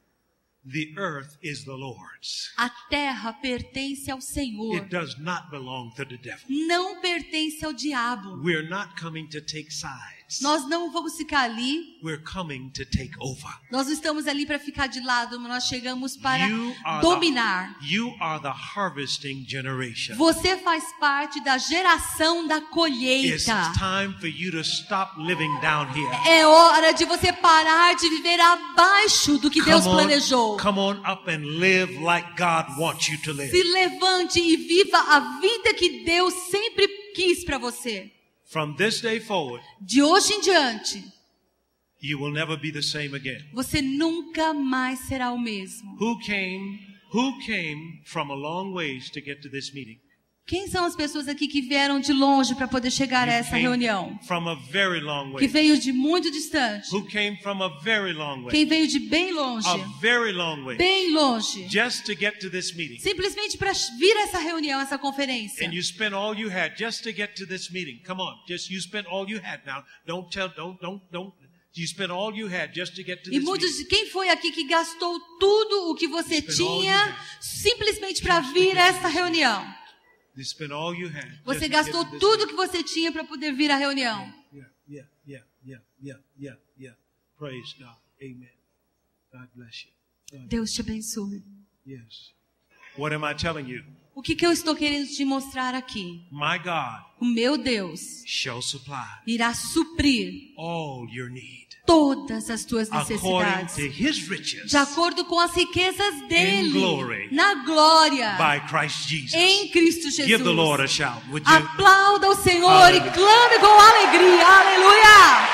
The earth is the Lord's. A terra pertence ao Senhor. It does not belong to the devil. Não pertence ao diabo. We're not coming to take sides. Nós não vamos ficar ali. We're coming to take over. Nós não estamos ali para ficar de lado, mas nós chegamos para You are dominar. the, you are the harvesting generation. Você faz parte da geração da It's colheita. time for you to stop living down here. É hora de você parar de viver abaixo do que Deus Come on, planejou. come on up and live like God wants you to live. Se levante e viva a vida que Deus sempre quis para você. From this day forward, De hoje em diante, you will never be the same again. você nunca mais será o mesmo. Who came, who came from a long ways to get to this meeting? Quem são as pessoas aqui que vieram de longe para poder chegar a You essa came reunião? from a very long Que way. veio de muito distante. Who came from a very long way. Quem veio de bem longe. A very long way. Bem longe. Just to get to this meeting. Simplesmente para vir a essa reunião, essa conferência. And you spent all you had just to get to this meeting. Come on, just you spent all you had now. Don't tell, don't, don't, don't. You spent all you had just to get to E this muitos, meeting. quem foi aqui que gastou tudo o que você Spend all you tinha had. simplesmente para Just to vir get a to essa this reunião? You spent all you had. just Você to get gastou to this tudo meeting. que você tinha para poder vir à reunião. Yeah, yeah, yeah, yeah, yeah, yeah, yeah. Praise God. Amen. God bless you. God, Deus te abençoe. yes. What am I telling you? O que, que eu estou querendo te mostrar aqui? My God O meu Deus shall supply irá suprir all your need todas as tuas according necessidades to his riches de acordo com as riquezas dele glory na glória by Christ Jesus. em Cristo Jesus. Give the Lord a shout, would you? Aplauda o Senhor Aleluia. e clame com alegria. Aleluia!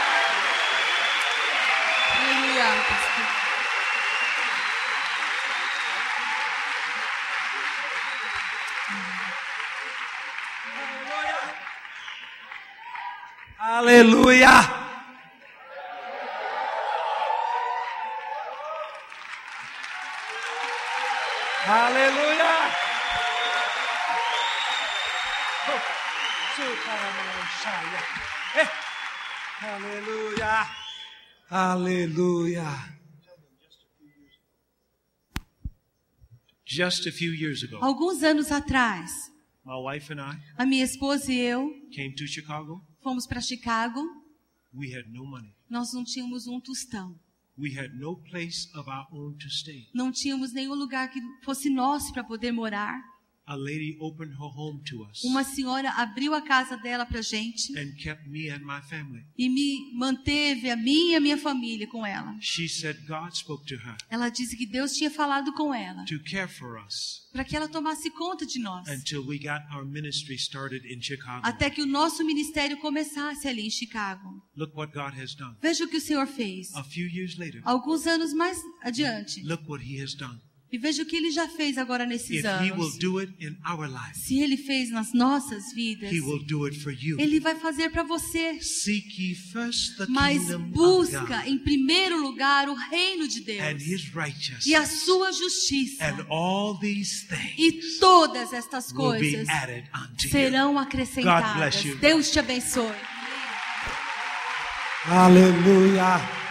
Aleluia. Aleluia! Aleluia! Aleluia! Aleluia! Just a few years ago, Alguns anos atrás, my wife and I a minha esposa e eu came to Chicago. fomos para Chicago. We had no money. Nós não tínhamos um tostão. We had no place of our own to stay. Não tínhamos nenhum lugar que fosse nosso para poder morar. A lady opened her home to us Uma senhora abriu a casa dela para gente and kept me and my family. e me manteve a mim e a minha família com ela. She said God spoke to her Ela disse que Deus tinha falado com ela to care for us para que ela tomasse conta de nós, until we got our ministry started in Chicago. até que o nosso ministério começasse ali em Chicago. Look what God has done. Veja o que o Senhor fez. A few years later, Alguns anos mais adiante, look what he has done. E veja o que ele já fez agora nesses If He will anos. do it in our life, Se ele fez nas nossas vidas, He will do it for you. ele vai fazer para você. Seek ye first the Mas kingdom of busca God em primeiro lugar o reino de and Deus His righteousness, e a sua justiça. and all these E things todas estas will be coisas added unto you. serão God acrescentadas. bless you. Deus te abençoe. Aleluia.